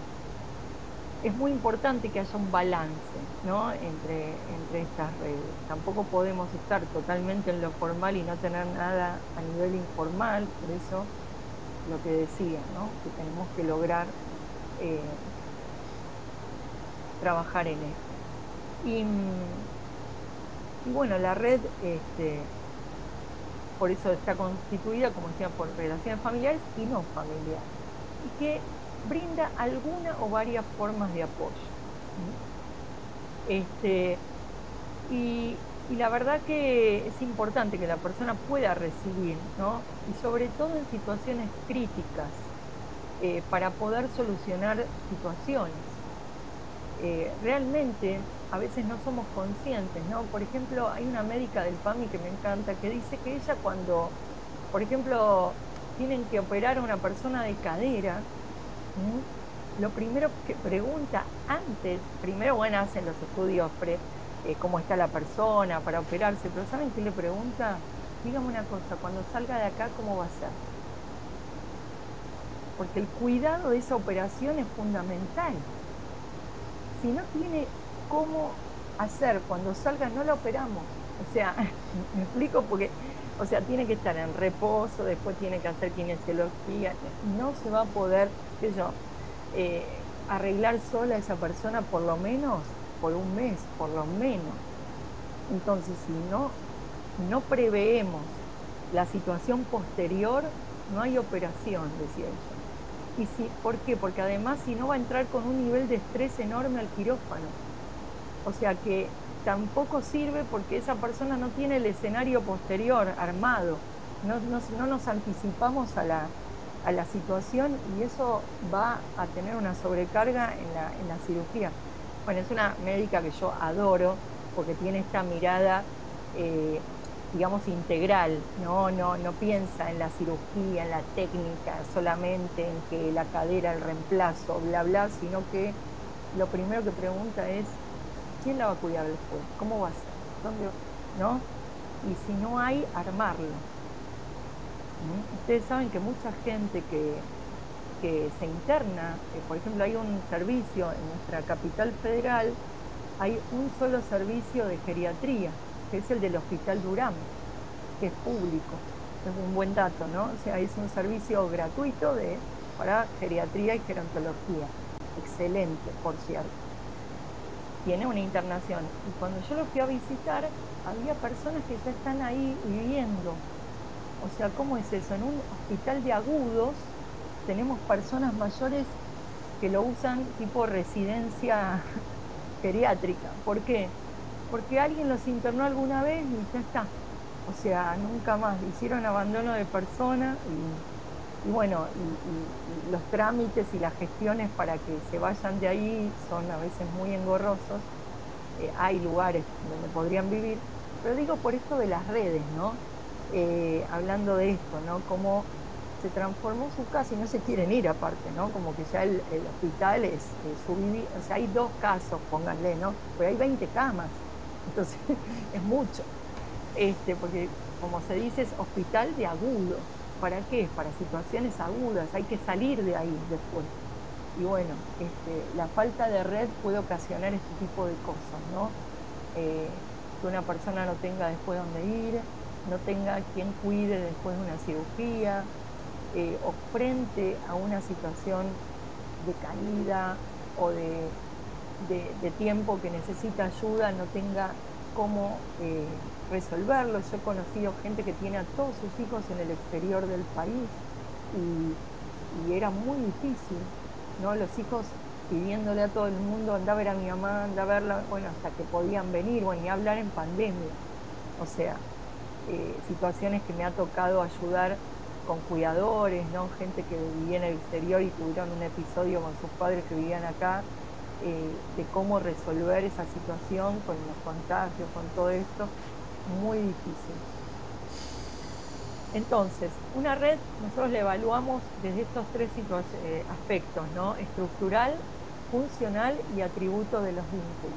es muy importante que haya un balance, ¿no? entre, entre estas redes. Tampoco podemos estar totalmente en lo formal y no tener nada a nivel informal, por eso lo que decía, ¿no? Que tenemos que lograr eh, trabajar en esto. Y, y bueno, la red, este, por eso está constituida, como decía, por relaciones familiares y no familiares, y que brinda alguna o varias formas de apoyo. Este, y, y la verdad que es importante que la persona pueda recibir, ¿no? Y sobre todo en situaciones críticas, eh, para poder solucionar situaciones. Eh, realmente a veces no somos conscientes, ¿no? Por ejemplo, hay una médica del PAMI que me encanta, que dice que ella cuando, por ejemplo, tienen que operar a una persona de cadera, ¿Mm? lo primero que pregunta antes, primero, bueno, hacen los estudios pre, eh, cómo está la persona para operarse, pero ¿saben qué le pregunta? Dígame una cosa, cuando salga de acá, ¿cómo va a ser? Porque el cuidado de esa operación es fundamental. Si no tiene cómo hacer cuando salga, no la operamos. O sea, me explico porque, o sea, tiene que estar en reposo, después tiene que hacer kinesiología, no se va a poder, qué sé yo, eh, arreglar sola a esa persona por lo menos por un mes, por lo menos. Entonces, si no, no preveemos la situación posterior, no hay operación, decía ella. ¿Y si, por qué? Porque además si no va a entrar con un nivel de estrés enorme al quirófano. O sea que tampoco sirve porque esa persona no tiene el escenario posterior armado. No, no, no nos anticipamos a la, a la situación y eso va a tener una sobrecarga en la, en la cirugía. Bueno, es una médica que yo adoro porque tiene esta mirada eh, digamos, integral, ¿no? No, no piensa en la cirugía, en la técnica, solamente en que la cadera, el reemplazo, bla, bla, sino que lo primero que pregunta es, ¿quién la va a cuidar después? ¿Cómo va a ser? ¿Dónde, ¿no? Y si no hay, armarlo. ¿Mm? Ustedes saben que mucha gente que, que se interna, que por ejemplo hay un servicio en nuestra capital federal, hay un solo servicio de geriatría, que es el del Hospital Durán, que es público. Es un buen dato, ¿no? O sea, es un servicio gratuito de, para geriatría y gerontología. Excelente, por cierto. Tiene una internación. Y cuando yo lo fui a visitar, había personas que ya están ahí viviendo. O sea, ¿cómo es eso? En un hospital de agudos tenemos personas mayores que lo usan tipo residencia geriátrica. ¿Por qué? Porque alguien los internó alguna vez y ya está. O sea, nunca más. Hicieron abandono de persona y, y bueno, y, y, y los trámites y las gestiones para que se vayan de ahí son a veces muy engorrosos. Eh, hay lugares donde podrían vivir, pero digo por esto de las redes, ¿no? Eh, hablando de esto, ¿no? Cómo se transformó su casa y no se quieren ir aparte, ¿no? Como que ya el, el hospital es, es su vivi- o sea, hay dos casos, pónganle, ¿no? Pero hay veinte camas, entonces es mucho. Este, porque como se dice, es hospital de agudos. ¿Para qué? Para situaciones agudas, hay que salir de ahí después. Y bueno, este, la falta de red puede ocasionar este tipo de cosas, ¿no? Eh, que una persona no tenga después dónde ir, no tenga quien cuide después de una cirugía, eh, o frente a una situación de caída o de, de, de tiempo que necesita ayuda, no tenga cómo eh, resolverlo. Yo he conocido gente que tiene a todos sus hijos en el exterior del país y, y era muy difícil, ¿no? Los hijos pidiéndole a todo el mundo, anda a ver a mi mamá, anda a verla, bueno, hasta que podían venir, bueno, ni hablar en pandemia. O sea, eh, situaciones que me ha tocado ayudar con cuidadores, ¿no? Gente que vivía en el exterior y tuvieron un episodio con sus padres que vivían acá, eh, de cómo resolver esa situación con los contagios, con todo esto, muy difícil. Entonces, una red nosotros la evaluamos desde estos tres eh, aspectos, ¿no? Estructural, funcional y atributo de los vínculos.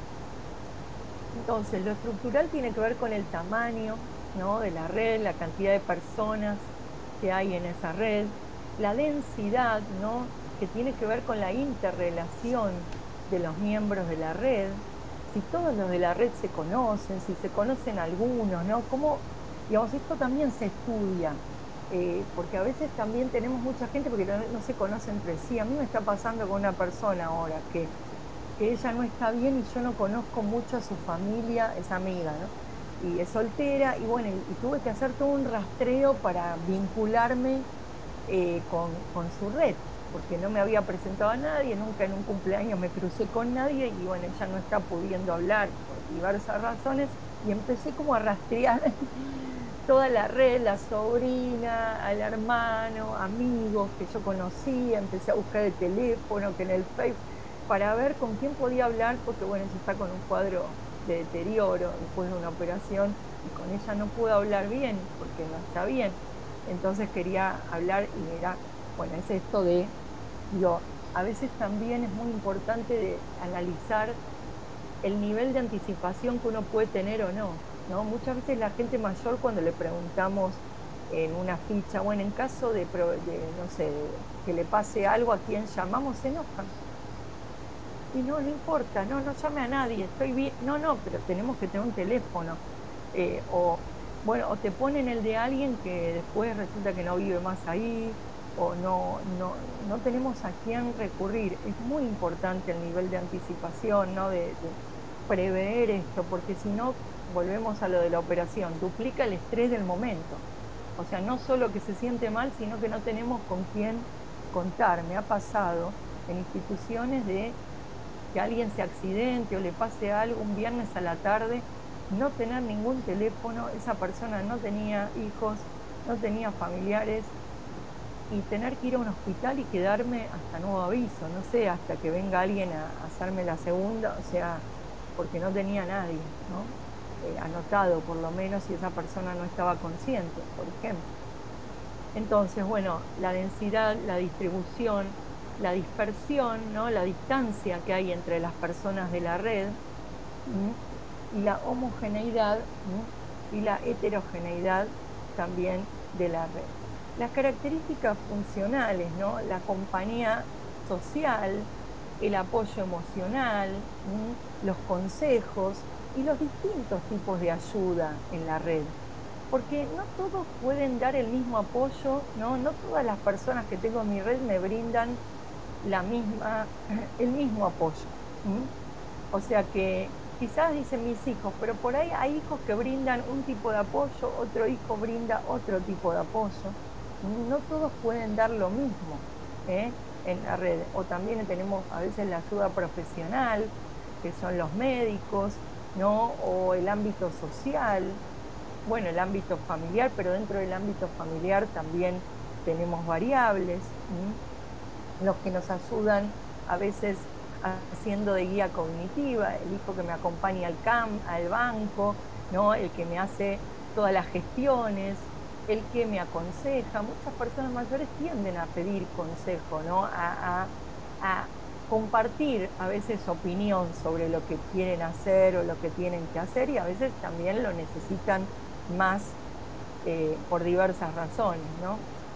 Entonces, lo estructural tiene que ver con el tamaño, ¿no? De la red, la cantidad de personas que hay en esa red, la densidad, ¿no? Que tiene que ver con la interrelación de los miembros de la red, si todos los de la red se conocen, si se conocen algunos, ¿no? ¿Cómo, digamos, esto también se estudia? Eh, porque a veces también tenemos mucha gente porque no, no se conoce entre sí. A mí me está pasando con una persona ahora que, que ella no está bien y yo no conozco mucho a su familia, es amiga, ¿no? Y es soltera, y bueno, y, y tuve que hacer todo un rastreo para vincularme eh, con, con su red, porque no me había presentado a nadie, nunca en un cumpleaños me crucé con nadie, y bueno, ella no está pudiendo hablar por diversas razones, y empecé como a rastrear toda la red, la sobrina, al hermano, amigos que yo conocía, empecé a buscar el teléfono, que en el Facebook, para ver con quién podía hablar, porque bueno, ella está con un cuadro de deterioro después de una operación y con ella no pude hablar bien porque no está bien. Entonces quería hablar y era, bueno, es esto de, digo, a veces también es muy importante de analizar el nivel de anticipación que uno puede tener o no, ¿no? Muchas veces la gente mayor cuando le preguntamos en una ficha, bueno, en caso de, de no sé, que le pase algo, ¿a quién llamamos? Se enojan. Y no, no importa, no, no llame a nadie, estoy bien. No, no, pero tenemos que tener un teléfono. Eh, o, bueno, o te ponen el de alguien que después resulta que no vive más ahí, o no, no, no tenemos a quién recurrir. Es muy importante el nivel de anticipación, ¿no? De, de prever esto, porque si no, volvemos a lo de la operación, duplica el estrés del momento. O sea, no solo que se siente mal, sino que no tenemos con quién contar. Me ha pasado en instituciones de que alguien se accidente o le pase algo un viernes a la tarde, no tener ningún teléfono, esa persona no tenía hijos, no tenía familiares, y tener que ir a un hospital y quedarme hasta nuevo aviso, no sé, hasta que venga alguien a hacerme la segunda, o sea, porque no tenía nadie, ¿no? eh, anotado por lo menos si esa persona no estaba consciente, por ejemplo. Entonces, bueno, la densidad, la distribución, la dispersión, ¿no? La distancia que hay entre las personas de la red, ¿m? Y la homogeneidad, ¿m? Y la heterogeneidad también de la red. Las características funcionales, ¿no? La compañía social, el apoyo emocional, ¿m? Los consejos y los distintos tipos de ayuda en la red. Porque no todos pueden dar el mismo apoyo, ¿no? No todas las personas que tengo en mi red me brindan la misma, el mismo apoyo. ¿Mm? O sea que quizás dicen mis hijos, pero por ahí hay hijos que brindan un tipo de apoyo, otro hijo brinda otro tipo de apoyo. No todos pueden dar lo mismo, ¿eh? En la red. O también tenemos a veces la ayuda profesional, que son los médicos, ¿no? O el ámbito social. Bueno, el ámbito familiar, pero dentro del ámbito familiar también tenemos variables, ¿sí? Los que nos ayudan a veces haciendo de guía cognitiva, el hijo que me acompaña al, cam, al banco, ¿no? El que me hace todas las gestiones, el que me aconseja. Muchas personas mayores tienden a pedir consejo, ¿no? a, a, a compartir a veces opinión sobre lo que quieren hacer o lo que tienen que hacer, y a veces también lo necesitan más eh, por diversas razones, ¿no?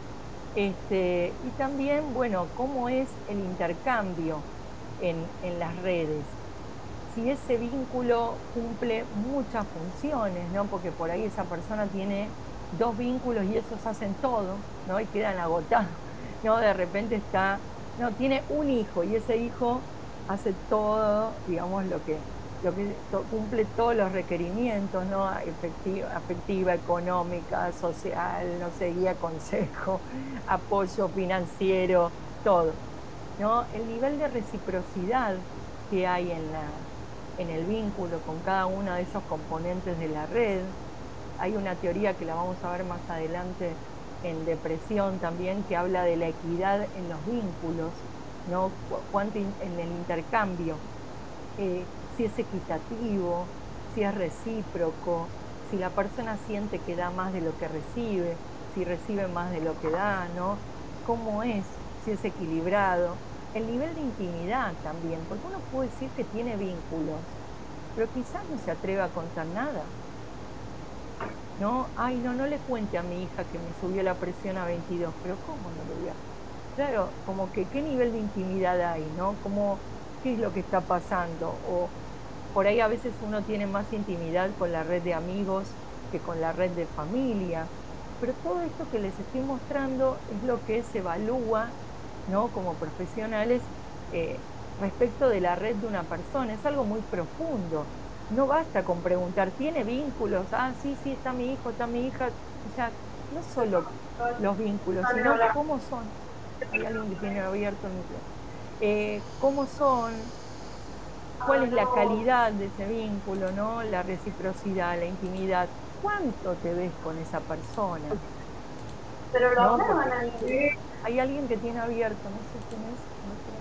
Este, y también, bueno, cómo es el intercambio en, en las redes. Si ese vínculo cumple muchas funciones, ¿no? Porque por ahí esa persona tiene dos vínculos y esos hacen todo, ¿no? Y quedan agotados, ¿no? De repente está, no, tiene un hijo y ese hijo hace todo, digamos, lo que lo que to, cumple todos los requerimientos, ¿no? Efectiva, afectiva, económica, social, no sé, guía, consejo, apoyo financiero, todo, ¿no? El nivel de reciprocidad que hay en, la, en el vínculo con cada uno de esos componentes de la red. Hay una teoría que la vamos a ver más adelante en depresión también, que habla de la equidad en los vínculos, ¿no? Cuánto in, en el intercambio. Eh, si es equitativo, si es recíproco, si la persona siente que da más de lo que recibe, si recibe más de lo que da, ¿no? ¿Cómo es? Si es equilibrado. El nivel de intimidad también, porque uno puede decir que tiene vínculos, pero quizás no se atreve a contar nada. ¿No? Ay, no, no le cuente a mi hija que me subió la presión a veintidós, pero ¿cómo no le voy a...? Claro, como que qué nivel de intimidad hay, ¿no? Como, ¿qué es lo que está pasando? O por ahí a veces uno tiene más intimidad con la red de amigos que con la red de familia, pero todo esto que les estoy mostrando es lo que se evalúa, ¿no? Como profesionales eh, respecto de la red de una persona, es algo muy profundo. No basta con preguntar, ¿tiene vínculos? Ah, sí, sí, está mi hijo, está mi hija. O sea, no solo los vínculos, sino cómo son. Hay alguien que tiene abierto el micrófono. Eh, ¿Cómo son? ¿Cuál es la calidad de ese vínculo, ¿no? La reciprocidad, la intimidad. ¿Cuánto te ves con esa persona? Pero ¿no? Hay alguien que tiene abierto, no sé quién es. No sé.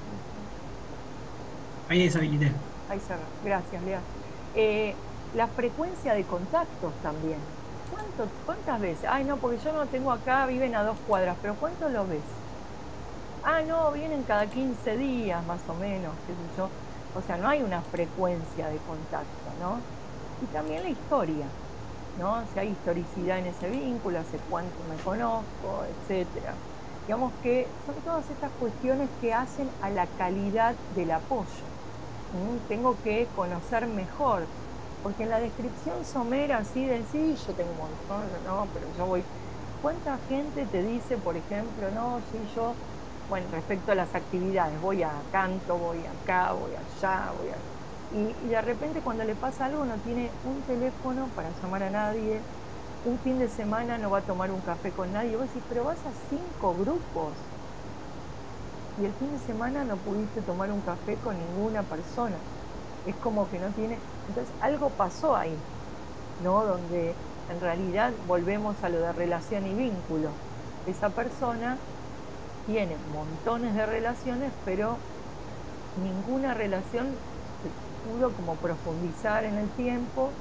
Ahí deshabilité. Ahí cerró. Gracias, Lea. Eh, la frecuencia de contactos también. ¿Cuánto, ¿Cuántas veces? Ay, no, porque yo no tengo acá, viven a dos cuadras, pero ¿cuánto lo ves? Ah, no, vienen cada quince días más o menos, qué sé yo. O sea, no hay una frecuencia de contacto, ¿no? Y también la historia, ¿no? Si hay historicidad en ese vínculo, hace cuánto me conozco, etcétera. Digamos que son todas estas cuestiones que hacen a la calidad del apoyo. ¿Mm? Tengo que conocer mejor, porque en la descripción somera así del sí, yo tengo un montón, no, pero yo voy. ¿Cuánta gente te dice, por ejemplo, no, sí, yo, bueno, respecto a las actividades, voy a canto, voy acá, voy allá, voy a... Y, y de repente cuando le pasa algo no tiene un teléfono para llamar a nadie, un fin de semana no va a tomar un café con nadie, y vos decís, pero vas a cinco grupos, y el fin de semana no pudiste tomar un café con ninguna persona. Es como que no tiene... Entonces algo pasó ahí, ¿no? Donde en realidad volvemos a lo de relación y vínculo. Esa persona tiene montones de relaciones, pero ninguna relación pudo como profundizar en el tiempo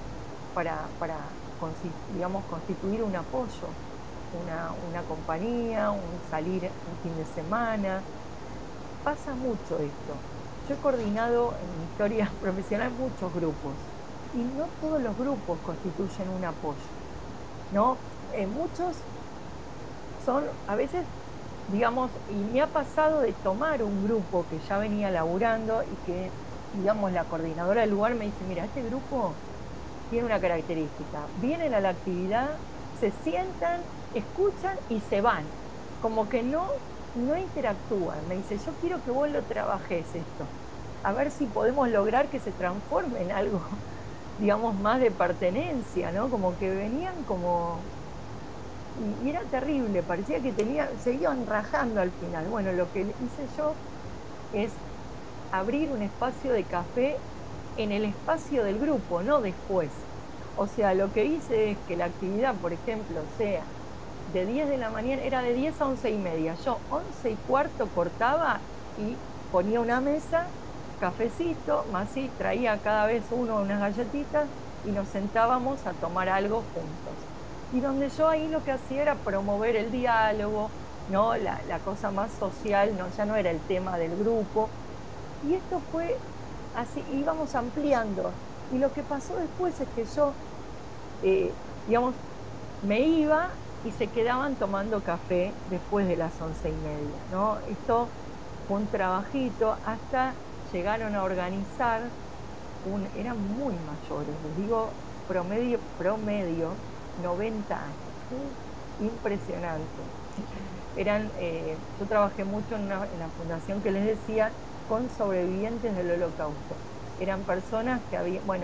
para, para digamos, constituir un apoyo, una, una compañía, un salir un fin de semana. Pasa mucho esto. Yo he coordinado en mi historia profesional muchos grupos y no todos los grupos constituyen un apoyo, ¿no? Eh, muchos son, a veces, digamos, y me ha pasado de tomar un grupo que ya venía laburando y que, digamos, la coordinadora del lugar me dice, mira, este grupo tiene una característica, vienen a la actividad, se sientan, escuchan y se van, como que no, no interactúan. Me dice, yo quiero que vos lo trabajes esto, a ver si podemos lograr que se transforme en algo, digamos, más de pertenencia, ¿no? Como que venían como... Y, y era terrible, parecía que tenía, se iban rajando al final. Bueno, lo que hice yo es abrir un espacio de café en el espacio del grupo, no después. O sea, lo que hice es que la actividad, por ejemplo, sea de diez de la mañana, era de diez a once y media. Yo once y cuarto cortaba y ponía una mesa, cafecito, más sí, traía cada vez uno unas galletitas y nos sentábamos a tomar algo juntos. Y donde yo ahí lo que hacía era promover el diálogo, ¿no? La, la cosa más social, ¿no? Ya no era el tema del grupo. Y esto fue así, íbamos ampliando. Y lo que pasó después es que yo, eh, digamos, me iba y se quedaban tomando café después de las once y media, ¿no? Esto fue un trabajito, hasta llegaron a organizar, un, eran muy mayores, les digo, promedio, promedio noventa años, impresionante. Eran, eh, yo trabajé mucho en, una, en la fundación que les decía, con sobrevivientes del Holocausto. Eran personas que habían, bueno,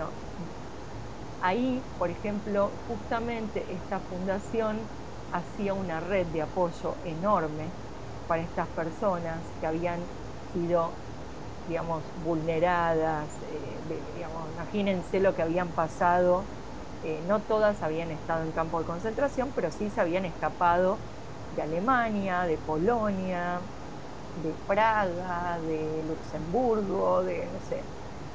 ahí, por ejemplo, justamente esta fundación hacía una red de apoyo enorme para estas personas que habían sido, digamos, vulneradas, eh, digamos, imagínense lo que habían pasado. Eh, no todas habían estado en campo de concentración, pero sí se habían escapado de Alemania, de Polonia, de Praga, de Luxemburgo, de, no sé,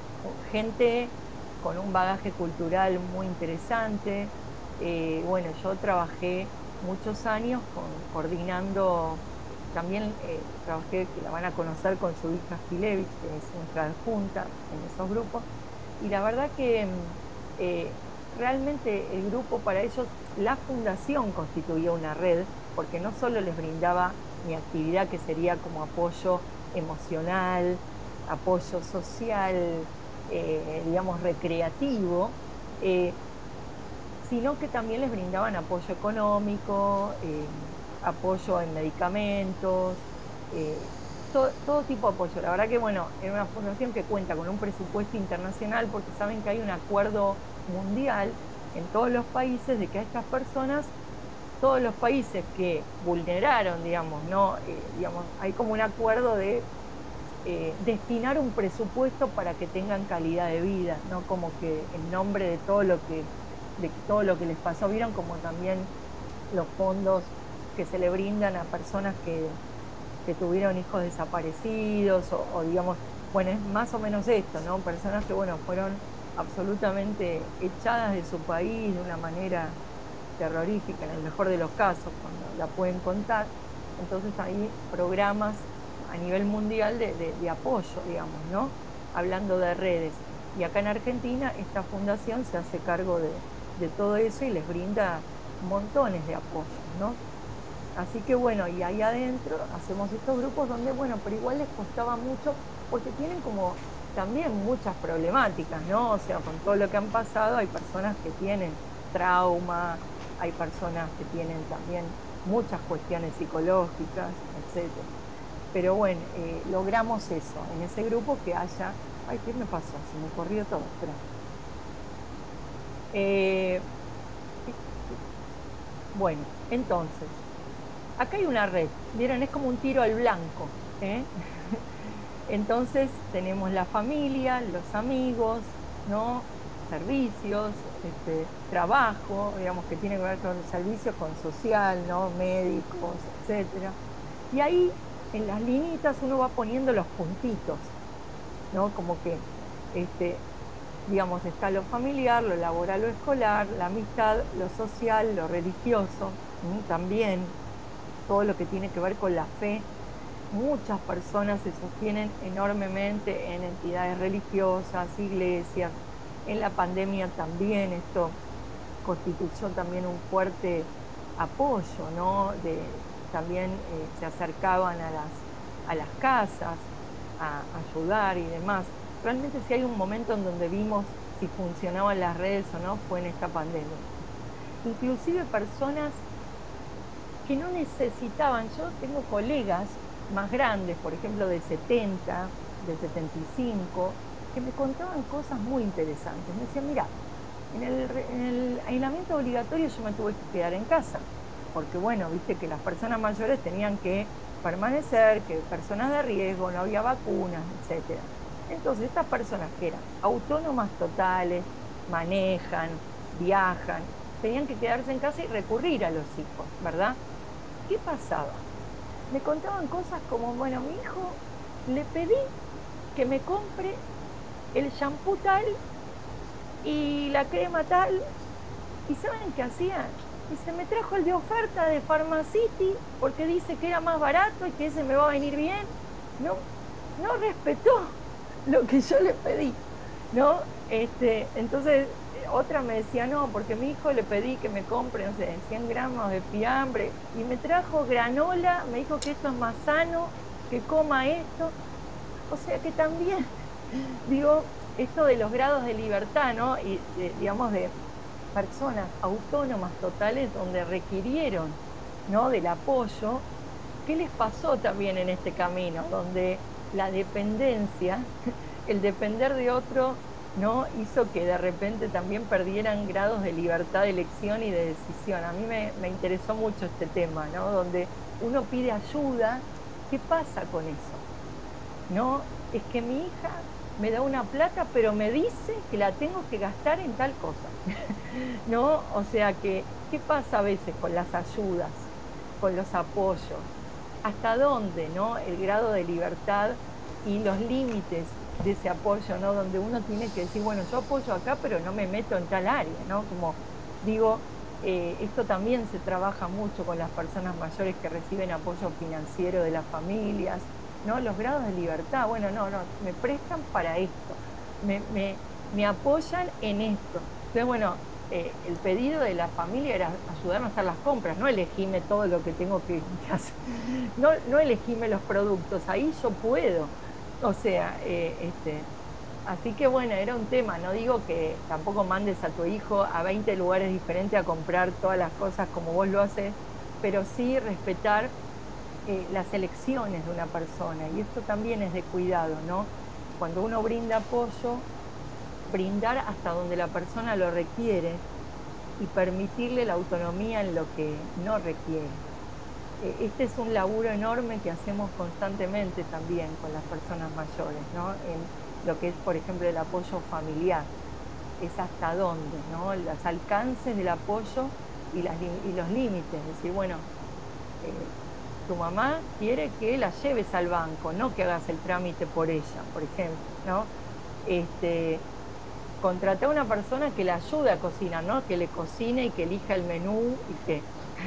gente con un bagaje cultural muy interesante. Eh, bueno, yo trabajé muchos años con, coordinando, también eh, trabajé, que la van a conocer, con Judith Kilevich, que es nuestra adjunta en esos grupos, y la verdad que eh, realmente el grupo para ellos, la fundación constituía una red, porque no solo les brindaba mi actividad, que sería como apoyo emocional, apoyo social, eh, digamos, recreativo, eh, sino que también les brindaban apoyo económico, eh, apoyo en medicamentos, eh, todo, todo tipo de apoyo. La verdad que, bueno, era una fundación que cuenta con un presupuesto internacional, porque saben que hay un acuerdo mundial en todos los países de que a estas personas, todos los países que vulneraron, digamos, ¿no? Eh, digamos, hay como un acuerdo de eh, destinar un presupuesto para que tengan calidad de vida, no como que en nombre de todo lo que, de todo lo que les pasó. Vieron como también los fondos que se le brindan a personas que, que tuvieron hijos desaparecidos, o, o digamos, bueno, es más o menos esto, ¿no? Personas que, bueno, fueron absolutamente echadas de su país de una manera terrorífica, en el mejor de los casos, cuando la pueden contar. Entonces hay programas a nivel mundial de, de, de apoyo, digamos, ¿no? Hablando de redes. Y acá en Argentina esta fundación se hace cargo de, de todo eso y les brinda montones de apoyos, ¿no? Así que bueno, y ahí adentro hacemos estos grupos donde, bueno, pero igual les costaba mucho, porque tienen como también muchas problemáticas, ¿no? O sea, con todo lo que han pasado, hay personas que tienen trauma, hay personas que tienen también muchas cuestiones psicológicas, etcétera. Pero bueno, eh, logramos eso, en ese grupo que haya... Ay, ¿qué me pasó? Se me corrió todo, espera. Eh, bueno, entonces, acá hay una red, ¿vieron? Es como un tiro al blanco, ¿eh? Entonces tenemos la familia, los amigos, ¿no? Servicios, este, trabajo, digamos, que tiene que ver con servicios, con social, ¿no? Médicos, etcétera. Y ahí, en las linitas, uno va poniendo los puntitos, ¿no? Como que este, digamos, está lo familiar, lo laboral, lo escolar, la amistad, lo social, lo religioso, ¿m? También todo lo que tiene que ver con la fe. Muchas personas se sostienen enormemente en entidades religiosas, iglesias. En la pandemia también esto constituyó también un fuerte apoyo, ¿no? De, también eh, se acercaban a las, a las casas a ayudar y demás. Realmente si hay un momento en donde vimos si funcionaban las redes o no, fue en esta pandemia. Inclusive personas que no necesitaban, yo tengo colegas más grandes, por ejemplo de setenta, de setenta y cinco, que me contaban cosas muy interesantes. Me decían, mira, en el, en el aislamiento obligatorio yo me tuve que quedar en casa, porque bueno, viste que las personas mayores tenían que permanecer, que personas de riesgo, no había vacunas, etcétera. Entonces estas personas que eran autónomas totales, manejan, viajan, tenían que quedarse en casa y recurrir a los hijos, ¿verdad? ¿Qué pasaba? Me contaban cosas como, bueno, mi hijo le pedí que me compre el shampoo tal y la crema tal, y ¿saben qué hacían? Y se me trajo el de oferta de Pharmacity porque dice que era más barato y que ese me va a venir bien. No, no respetó lo que yo le pedí, ¿no? Este, entonces, otra me decía, no, porque a mi hijo le pedí que me compre, no sé, cien gramos de fiambre, y me trajo granola, me dijo que esto es más sano, que coma esto. O sea que también, digo, esto de los grados de libertad, ¿no? Y, de, digamos, de personas autónomas totales donde requirieron, ¿no?, del apoyo. ¿Qué les pasó también en este camino? Donde la dependencia, el depender de otro, ¿no?, hizo que de repente también perdieran grados de libertad de elección y de decisión. A mí me, me interesó mucho este tema, ¿no?, donde uno pide ayuda. ¿Qué pasa con eso? No, es que mi hija me da una plata, pero me dice que la tengo que gastar en tal cosa. ¿No? O sea que, ¿qué pasa a veces con las ayudas, con los apoyos? ¿Hasta dónde, no, el grado de libertad y los límites de ese apoyo, ¿no? Donde uno tiene que decir, bueno, yo apoyo acá, pero no me meto en tal área, ¿no? Como digo, eh, esto también se trabaja mucho con las personas mayores que reciben apoyo financiero de las familias, ¿no? Los grados de libertad, bueno, no, no, me prestan para esto, me, me, me apoyan en esto. Entonces, bueno, eh, el pedido de la familia era ayudarnos a hacer las compras, no elegirme todo lo que tengo que hacer, no, no elegirme los productos, ahí yo puedo. O sea, eh, este, así que bueno, era un tema. No digo que tampoco mandes a tu hijo a veinte lugares diferentes a comprar todas las cosas como vos lo haces, pero sí respetar eh, las elecciones de una persona, y esto también es de cuidado, ¿no? Cuando uno brinda apoyo, brindar hasta donde la persona lo requiere y permitirle la autonomía en lo que no requiere. Este es un laburo enorme que hacemos constantemente también con las personas mayores, ¿no? En lo que es, por ejemplo, el apoyo familiar. Es hasta dónde, ¿no? Los alcances del apoyo y, las, y los límites. Es decir, bueno, eh, tu mamá quiere que la lleves al banco, no que hagas el trámite por ella, por ejemplo, ¿no? Este, contratar a una persona que la ayude a cocinar, ¿no? Que le cocine y que elija el menú y que...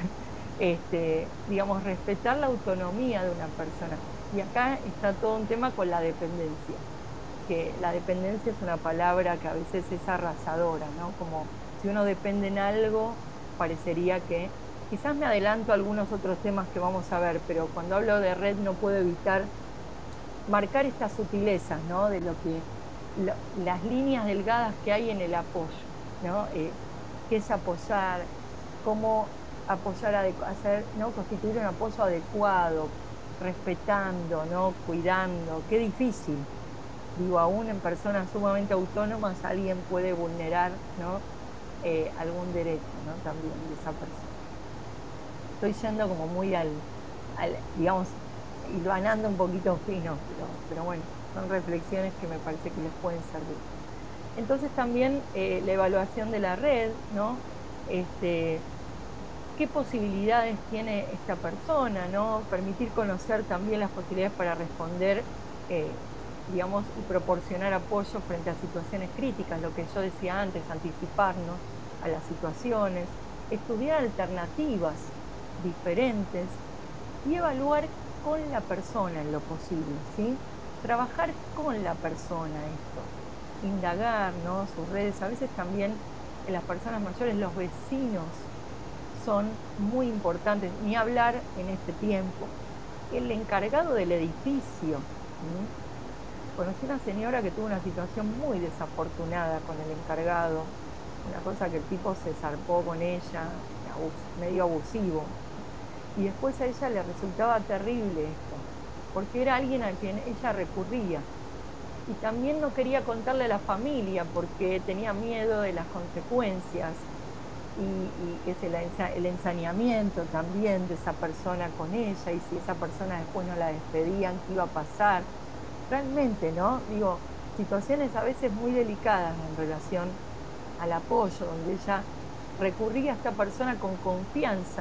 Este, digamos, respetar la autonomía de una persona. Y acá está todo un tema con la dependencia, que la dependencia es una palabra que a veces es arrasadora, ¿no? Como si uno depende en algo, parecería que, quizás me adelanto a algunos otros temas que vamos a ver, pero cuando hablo de red no puedo evitar marcar estas sutilezas, ¿no? De lo que, lo, las líneas delgadas que hay en el apoyo, ¿no? Eh, qué es apoyar, cómo apoyar, hacer, ¿no? Constituir un apoyo adecuado, respetando, ¿no? Cuidando. Qué difícil. Digo, aún en personas sumamente autónomas alguien puede vulnerar, ¿no? eh, algún derecho, ¿no? También de esa persona. Estoy yendo como muy al, al digamos, hilvanando un poquito fino, pero, pero bueno, son reflexiones que me parece que les pueden servir. Entonces también eh, la evaluación de la red, ¿no? Este, qué posibilidades tiene esta persona, ¿no? Permitir conocer también las posibilidades para responder eh, digamos, y proporcionar apoyo frente a situaciones críticas, lo que yo decía antes, anticiparnos a las situaciones, estudiar alternativas diferentes y evaluar con la persona en lo posible, ¿sí? Trabajar con la persona esto, indagar, ¿no? Sus redes, a veces también en las personas mayores los vecinos son muy importantes, ni hablar en este tiempo. El encargado del edificio, ¿sí? Conocí una señora que tuvo una situación muy desafortunada con el encargado, una cosa que el tipo se zarpó con ella, medio abusivo, y después a ella le resultaba terrible esto, porque era alguien a quien ella recurría, y también no quería contarle a la familia porque tenía miedo de las consecuencias, y, y es el, el ensañamiento también de esa persona con ella, y si esa persona después no la despedían, ¿qué iba a pasar? Realmente, ¿no? Digo, situaciones a veces muy delicadas en relación al apoyo, donde ella recurría a esta persona con confianza,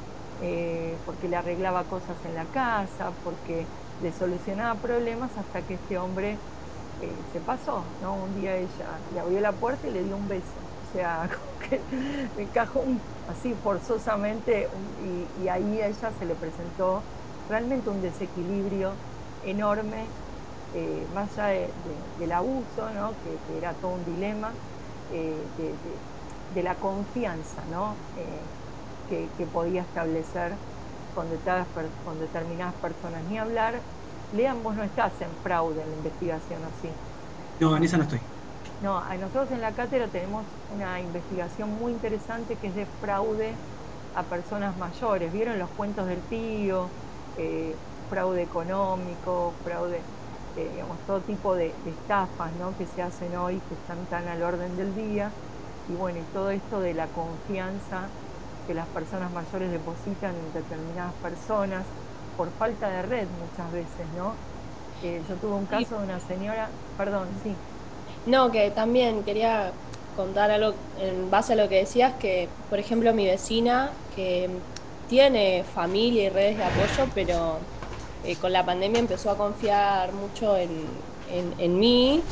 eh, porque le arreglaba cosas en la casa, porque le solucionaba problemas, hasta que este hombre eh, se pasó, ¿no? Un día ella le abrió la puerta y le dio un beso, o sea, como que me encajó un, así forzosamente, y, y ahí a ella se le presentó realmente un desequilibrio enorme, eh, más allá de, de, del abuso, ¿no? que, que era todo un dilema, eh, de, de, de la confianza, ¿no? eh, que, que podía establecer con, con determinadas personas. Ni hablar, Lean, vos no estás en fraude en la investigación, ¿o sí? No, en esa no estoy. No, nosotros en la cátedra tenemos una investigación muy interesante que es de fraude a personas mayores. ¿Vieron los cuentos del tío? Eh, fraude económico, fraude, eh, digamos, todo tipo de, de estafas, ¿no? que se hacen hoy, que están tan al orden del día. Y bueno, y todo esto de la confianza que las personas mayores depositan en determinadas personas por falta de red muchas veces, ¿no? Eh, yo tuve un caso de una señora, perdón, sí. No, que también quería contar algo en base a lo que decías, que por ejemplo mi vecina, que tiene familia y redes de apoyo, pero eh, con la pandemia empezó a confiar mucho en, en, en mí,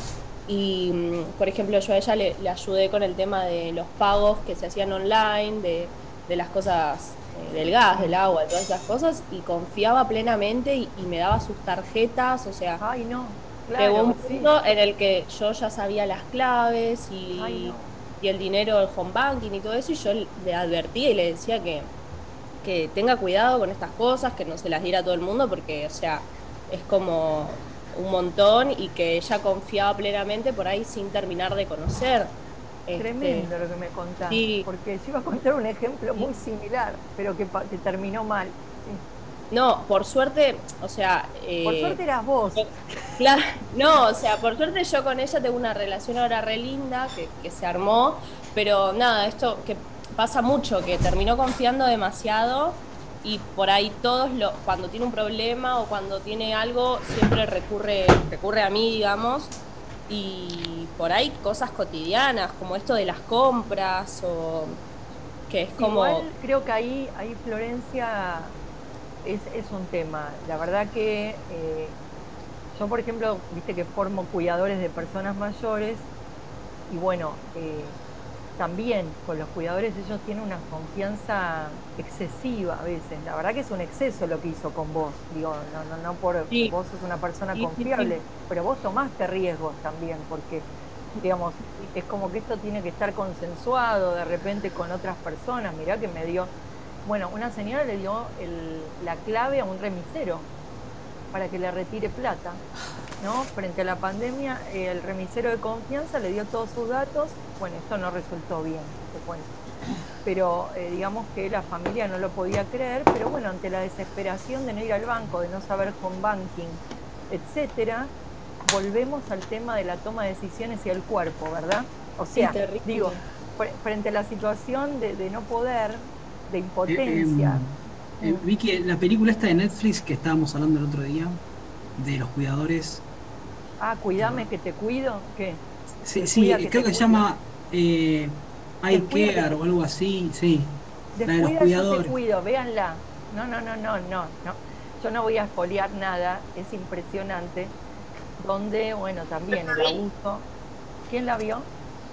y por ejemplo yo a ella le, le ayudé con el tema de los pagos que se hacían online, de, de las cosas eh, del gas, del agua, todas esas cosas, y confiaba plenamente y, y me daba sus tarjetas, o sea... Ay, no. Claro, llegó un punto sí. en el que yo ya sabía las claves y, Ay, no. y el dinero del home banking y todo eso, y yo le advertía y le decía que, que tenga cuidado con estas cosas, que no se las diera a todo el mundo, porque, o sea, es como un montón, y que ella confiaba plenamente por ahí sin terminar de conocer. Tremendo este, lo que me contás, sí. Porque yo iba a contar un ejemplo muy similar, pero que, que terminó mal. Sí. No, por suerte, o sea... Eh, por suerte eras vos. Claro, no, o sea, por suerte yo con ella tengo una relación ahora re linda, que, que se armó, pero nada, esto que pasa mucho, que terminó confiando demasiado, y por ahí todos, lo, cuando tiene un problema o cuando tiene algo, siempre recurre, recurre a mí, digamos, y por ahí cosas cotidianas, como esto de las compras, o que es como... Igual creo que ahí, ahí Florencia... Es, es un tema, la verdad que eh, yo por ejemplo, viste que formo cuidadores de personas mayores, y bueno, eh, también con los cuidadores ellos tienen una confianza excesiva a veces, la verdad que es un exceso lo que hizo con vos, digo, no, no, no por sí. vos sos una persona sí, confiable, sí, sí. pero vos tomaste riesgos también, porque digamos, es como que esto tiene que estar consensuado de repente con otras personas. Mirá que me dio... Bueno, una señora le dio el, la clave a un remisero para que le retire plata, ¿no? Frente a la pandemia, el remisero de confianza le dio todos sus datos. Bueno, esto no resultó bien, te cuento. Pero eh, digamos que la familia no lo podía creer, pero bueno, ante la desesperación de no ir al banco, de no saber home banking, etcétera, volvemos al tema de la toma de decisiones y el cuerpo, ¿verdad? O sea, sí, digo, frente a la situación de, de no poder... de impotencia. Eh, eh, eh, vi que la película esta de Netflix que estábamos hablando el otro día, de los cuidadores. Ah, cuídame, que te cuido, ¿qué? Sí, sí, creo que, que se llama eh, I Care o algo así, sí. Descuida, la de los cuidadores. Yo te cuido, véanla. No, no, no, no, no, no. Yo no voy a espoliar nada, es impresionante. donde, bueno, también el abuso. ¿Quién la vio?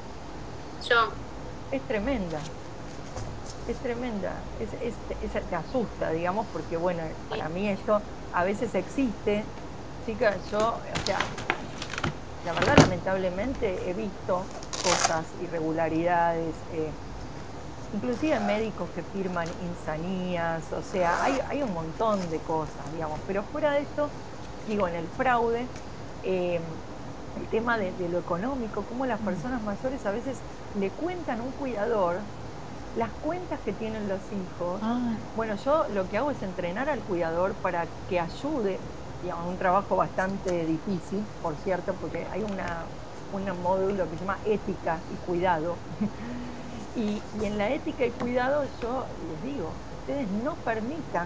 Yo. Es tremenda, es tremenda, es, es, es- te asusta, digamos, porque, bueno, para mí esto a veces existe. Chicas, yo, o sea, la verdad, lamentablemente he visto cosas, irregularidades, eh, inclusive médicos que firman insanías, o sea, hay, hay un montón de cosas, digamos, pero fuera de esto, digo, en el fraude, eh, el tema de, de lo económico, cómo las personas mayores a veces le cuentan a un cuidador las cuentas que tienen los hijos. Ah, Bueno, yo lo que hago es entrenar al cuidador para que ayude, digamos, un trabajo bastante difícil, por cierto, porque hay una, un módulo que se llama ética y cuidado. Y, y en la ética y cuidado yo les digo, ustedes no permitan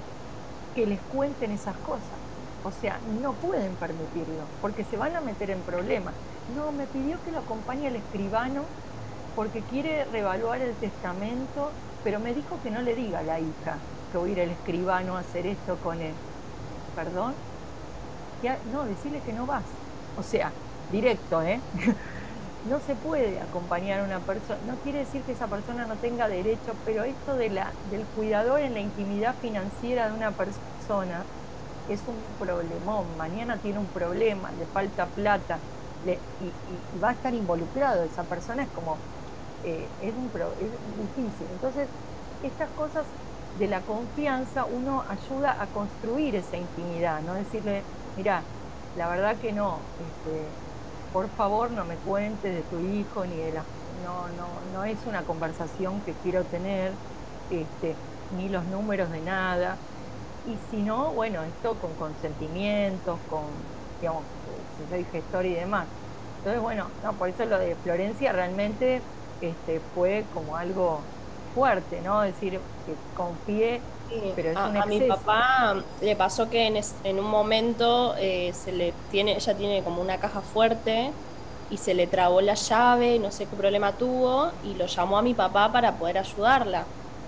que les cuenten esas cosas. O sea, no pueden permitirlo, porque se van a meter en problemas. No, me pidió que lo acompañe el escribano porque quiere reevaluar el testamento, pero me dijo que no le diga a la hija que voy a ir al escribano a hacer esto con él. ¿Perdón? Ya, no, decirle que no vas. O sea, directo, ¿eh? No se puede acompañar a una persona, no quiere decir que esa persona no tenga derecho, pero esto de la, del cuidador en la intimidad financiera de una persona es un problemón. Mañana tiene un problema, le falta plata le, y, y, y va a estar involucrado. Esa persona es como, eh, es, un pro, es difícil. Entonces, estas cosas de la confianza, uno ayuda a construir esa intimidad, no decirle, mira, la verdad que no, este, por favor no me cuentes de tu hijo ni de la, no, no, no es una conversación que quiero tener, este, ni los números de nada. Y si no, bueno, esto con consentimientos, con, digamos, si soy gestor y demás. Entonces, bueno, no, por eso lo de Florencia realmente este, fue como algo fuerte, ¿no? Decir que confíe, Sí, pero es un a, a mi exceso. papá le pasó que en, es- en un momento eh, se le tiene, ella tiene como una caja fuerte y se le trabó la llave, no sé qué problema tuvo, y lo llamó a mi papá para poder ayudarla.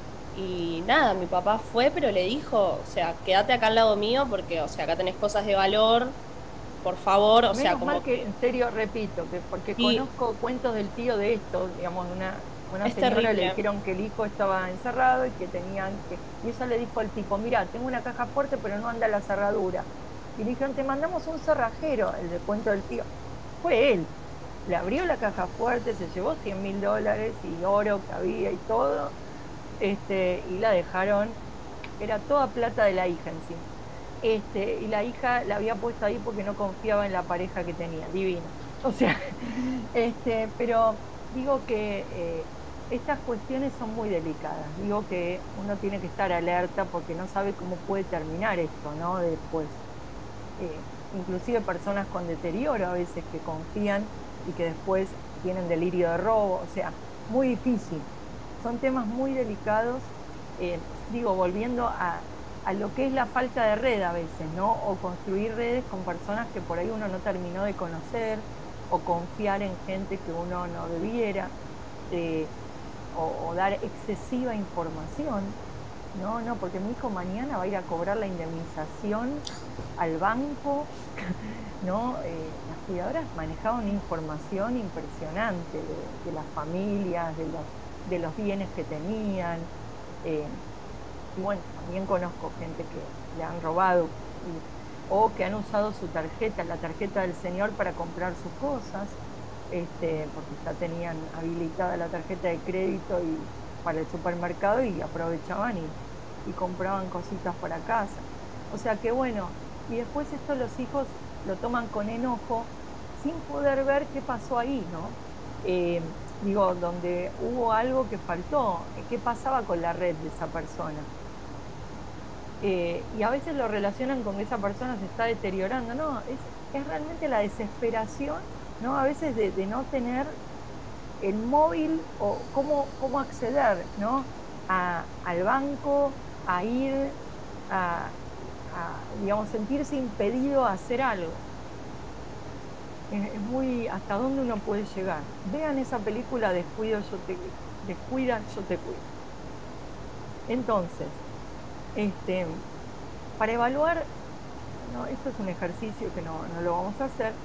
Y nada, mi papá fue, pero le dijo, o sea, quédate acá al lado mío porque, o sea, acá tenés cosas de valor, por favor, o sea, Menos mal como que, que... en serio, repito, que porque Y conozco cuentos del tío de esto, digamos, una, una es señora le terrible. dijeron que el hijo estaba encerrado y que tenían que, y ella le dijo al tipo, mira, tengo una caja fuerte, pero no anda la cerradura. Y le dijeron, te mandamos un cerrajero, el de cuento del tío. Fue él, le abrió la caja fuerte, se llevó cien mil dólares y oro que había y todo, este, y la dejaron, era toda plata de la hija encima. Este, y la hija la había puesto ahí porque no confiaba en la pareja que tenía, divino. O sea, este, pero digo que eh, estas cuestiones son muy delicadas. Digo que uno tiene que estar alerta porque no sabe cómo puede terminar esto, ¿no? Después. Eh, inclusive personas con deterioro a veces que confían y que después tienen delirio de robo. O sea, muy difícil. Son temas muy delicados. Eh, digo, volviendo a, a lo que es la falta de red a veces, ¿no? O construir redes con personas que por ahí uno no terminó de conocer, o confiar en gente que uno no debiera, eh, o, o dar excesiva información. No, no, porque mi hijo mañana va a ir a cobrar la indemnización al banco, ¿no? Eh, las cuidadoras manejaban una información impresionante de, de las familias, de los, de los bienes que tenían. eh, y bueno, también conozco gente que le han robado y- o que han usado su tarjeta, la tarjeta del señor para comprar sus cosas, este, porque ya tenían habilitada la tarjeta de crédito y para el supermercado y aprovechaban y, y compraban cositas para casa. O sea que bueno, y después esto los hijos lo toman con enojo sin poder ver qué pasó ahí, ¿no? Eh, digo, donde hubo algo que faltó, qué pasaba con la red de esa persona. Eh, y a veces lo relacionan con que esa persona se está deteriorando, no, es, es realmente la desesperación, ¿no? A veces de, de no tener el móvil o cómo, cómo acceder, ¿no? A, al banco, a ir, a, a, digamos, sentirse impedido a hacer algo. Es, es muy hasta dónde uno puede llegar. Vean esa película Descuido, yo te, Descuida, yo te cuido. Entonces, este, para evaluar, no, esto es un ejercicio que no, no lo vamos a hacer.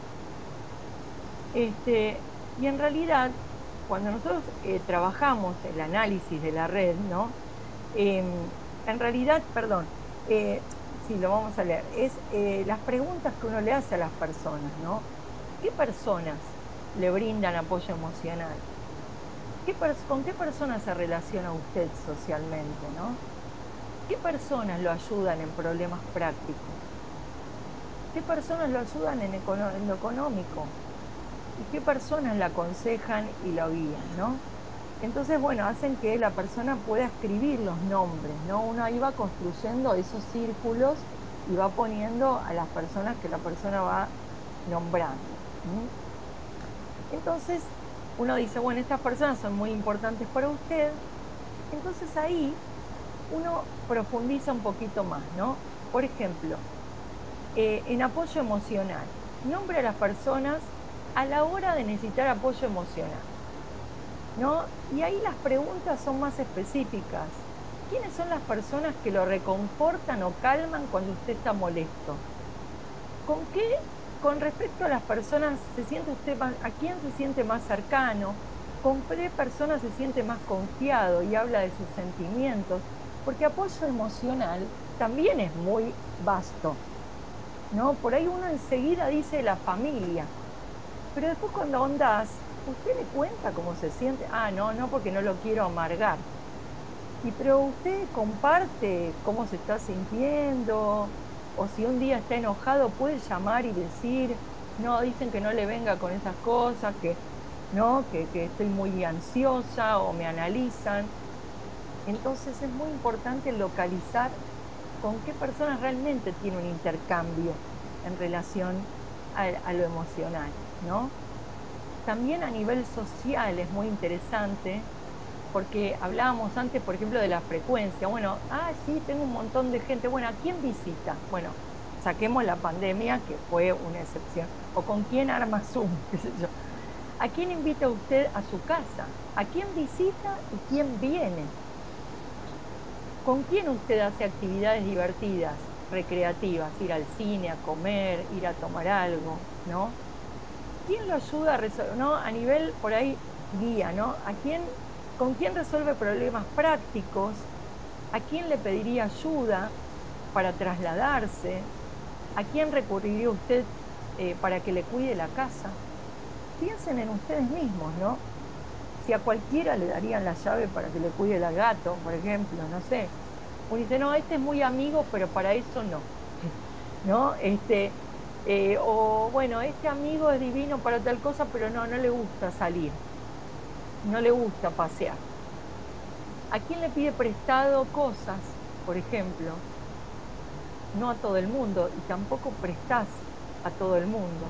Este, y en realidad, cuando nosotros eh, trabajamos el análisis de la red, ¿no? Eh, en realidad, perdón, eh, sí, lo vamos a leer, es eh, las preguntas que uno le hace a las personas, ¿no? ¿Qué personas le brindan apoyo emocional? ¿Qué ¿Con qué personas se relaciona usted socialmente, ¿no? ¿Qué personas lo ayudan en problemas prácticos? ¿Qué personas lo ayudan en, en lo económico? ¿Y qué personas la aconsejan y la guían, ¿no? Entonces, bueno, hacen que la persona pueda escribir los nombres, ¿no? Uno ahí va construyendo esos círculos y va poniendo a las personas que la persona va nombrando. ¿sí? Entonces, uno dice, bueno, estas personas son muy importantes para usted. Entonces ahí uno profundiza un poquito más, ¿no? Por ejemplo, eh, en apoyo emocional, nombre a las personas a la hora de necesitar apoyo emocional, ¿no? Y ahí las preguntas son más específicas. ¿Quiénes son las personas que lo reconfortan o calman cuando usted está molesto? ¿Con qué, con respecto a las personas, se siente usted más, a quién se siente más cercano? ¿Con qué personas se siente más confiado y habla de sus sentimientos? Porque apoyo emocional también es muy vasto, ¿no? Por ahí uno enseguida dice la familia, pero después cuando ahondás, usted le cuenta cómo se siente. Ah, no, no, porque no lo quiero amargar. Y pero usted comparte cómo se está sintiendo, o si un día está enojado puede llamar y decir, no, dicen que no le venga con esas cosas, que no, que, que estoy muy ansiosa, o me analizan. Entonces es muy importante localizar con qué personas realmente tiene un intercambio en relación a, a lo emocional, ¿no? También a nivel social es muy interesante, porque hablábamos antes, por ejemplo, de la frecuencia. Bueno, ah, sí, tengo un montón de gente. Bueno, ¿a quién visita? Bueno, saquemos la pandemia, que fue una excepción. O con quién arma Zoom, qué sé yo. ¿A quién invita usted a su casa? ¿A quién visita y quién viene? ¿Con quién usted hace actividades divertidas, recreativas? Ir al cine, a comer, ir a tomar algo, ¿no? ¿Quién lo ayuda a resolver, ¿no? A nivel, por ahí, guía, ¿no? ¿A quién, ¿Con quién resuelve problemas prácticos? ¿A quién le pediría ayuda para trasladarse? ¿A quién recurriría usted eh, para que le cuide la casa? Piensen en ustedes mismos, ¿no? Si a cualquiera le darían la llave para que le cuide el gato, por ejemplo, no sé. Uno dice, no, este es muy amigo, pero para eso no. ¿No? Este... Eh, o bueno, este amigo es divino para tal cosa, pero no, no le gusta salir, no le gusta pasear. ¿A quién le pide prestado cosas, por ejemplo? No a todo el mundo, y tampoco prestás a todo el mundo.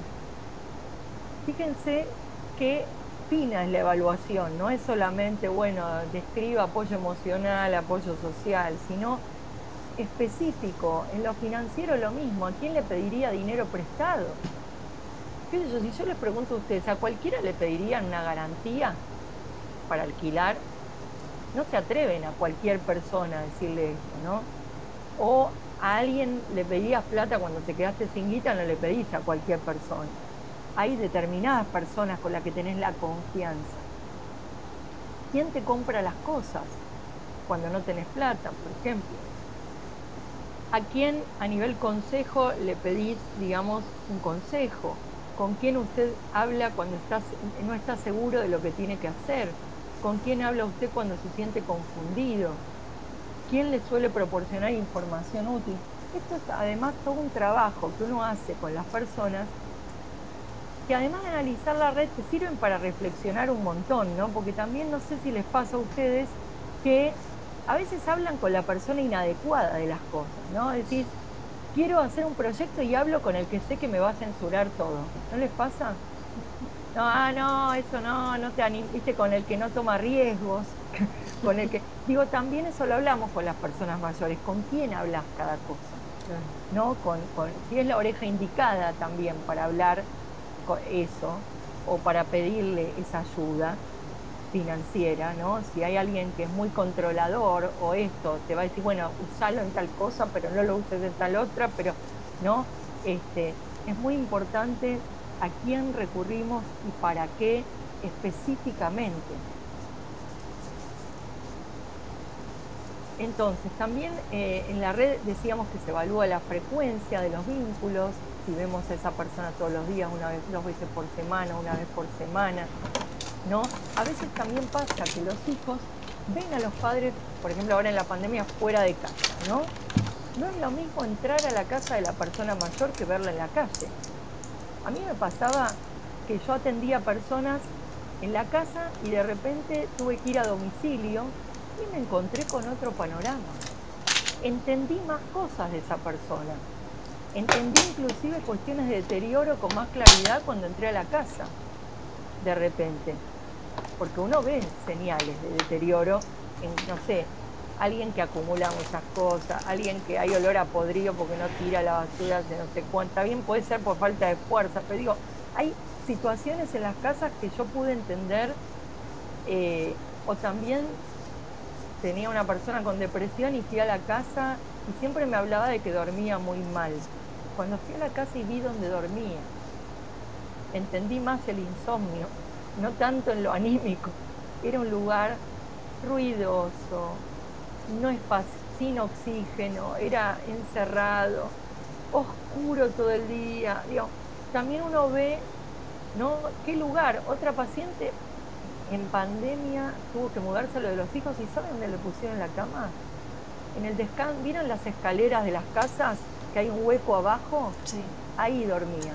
Fíjense qué fina es la evaluación, no es solamente, bueno, describa apoyo emocional, apoyo social, sino específico. En lo financiero lo mismo, ¿a quién le pediría dinero prestado? ¿Qué sé yo? Si yo les pregunto a ustedes, ¿a cualquiera le pedirían una garantía para alquilar? No se atreven a cualquier persona a decirle esto, ¿no? O a alguien le pedías plata cuando te quedaste sin guita, no le pedís a cualquier persona. Hay determinadas personas con las que tenés la confianza. ¿Quién te compra las cosas cuando no tenés plata, por ejemplo? ¿A quién a nivel consejo le pedís, digamos, un consejo? ¿Con quién usted habla cuando está, no está seguro de lo que tiene que hacer? ¿Con quién habla usted cuando se siente confundido? ¿Quién le suele proporcionar información útil? Esto es además todo un trabajo que uno hace con las personas, que además de analizar la red te sirven para reflexionar un montón, ¿no? Porque también no sé si les pasa a ustedes que a veces hablan con la persona inadecuada de las cosas, ¿no? Decís, quiero hacer un proyecto y hablo con el que sé que me va a censurar todo. ¿No les pasa? No, ah, no, eso no, no te animes, viste, con el que no toma riesgos, con el que... Digo, también eso lo hablamos con las personas mayores. ¿Con quién hablas cada cosa? ¿No? Con, con, si es la oreja indicada también para hablar con eso, o para pedirle esa ayuda financiera, ¿no? Si hay alguien que es muy controlador o esto, te va a decir, bueno, usalo en tal cosa, pero no lo uses en tal otra, pero, ¿no? Este, es muy importante a quién recurrimos y para qué específicamente. Entonces, también eh, en la red decíamos que se evalúa la frecuencia de los vínculos, si vemos a esa persona todos los días, una vez, dos veces por semana, una vez por semana, ¿no? A veces también pasa que los hijos ven a los padres, por ejemplo, ahora en la pandemia, fuera de casa, ¿no? No es lo mismo entrar a la casa de la persona mayor que verla en la calle. A mí me pasaba que yo atendía personas en la casa y de repente tuve que ir a domicilio y me encontré con otro panorama. Entendí más cosas de esa persona. Entendí inclusive cuestiones de deterioro con más claridad cuando entré a la casa, de repente. Porque uno ve señales de deterioro en, no sé, alguien que acumula muchas cosas, alguien que hay olor a podrido porque no tira la basura de no sé cuánta, bien puede ser por falta de fuerza, pero digo, hay situaciones en las casas que yo pude entender, eh, o también tenía una persona con depresión y fui a la casa y siempre me hablaba de que dormía muy mal. Cuando fui a la casa y vi dónde dormía, entendí más el insomnio, no tanto en lo anímico. Era un lugar ruidoso, no espacio, sin oxígeno, era encerrado, oscuro todo el día. Digo, también uno ve, ¿no? ¿Qué lugar? Otra paciente en pandemia tuvo que mudarse a lo de los hijos y ¿saben dónde le pusieron la cama? En el descanso, ¿vieron las escaleras de las casas? Que hay un hueco abajo. Sí. Ahí dormía.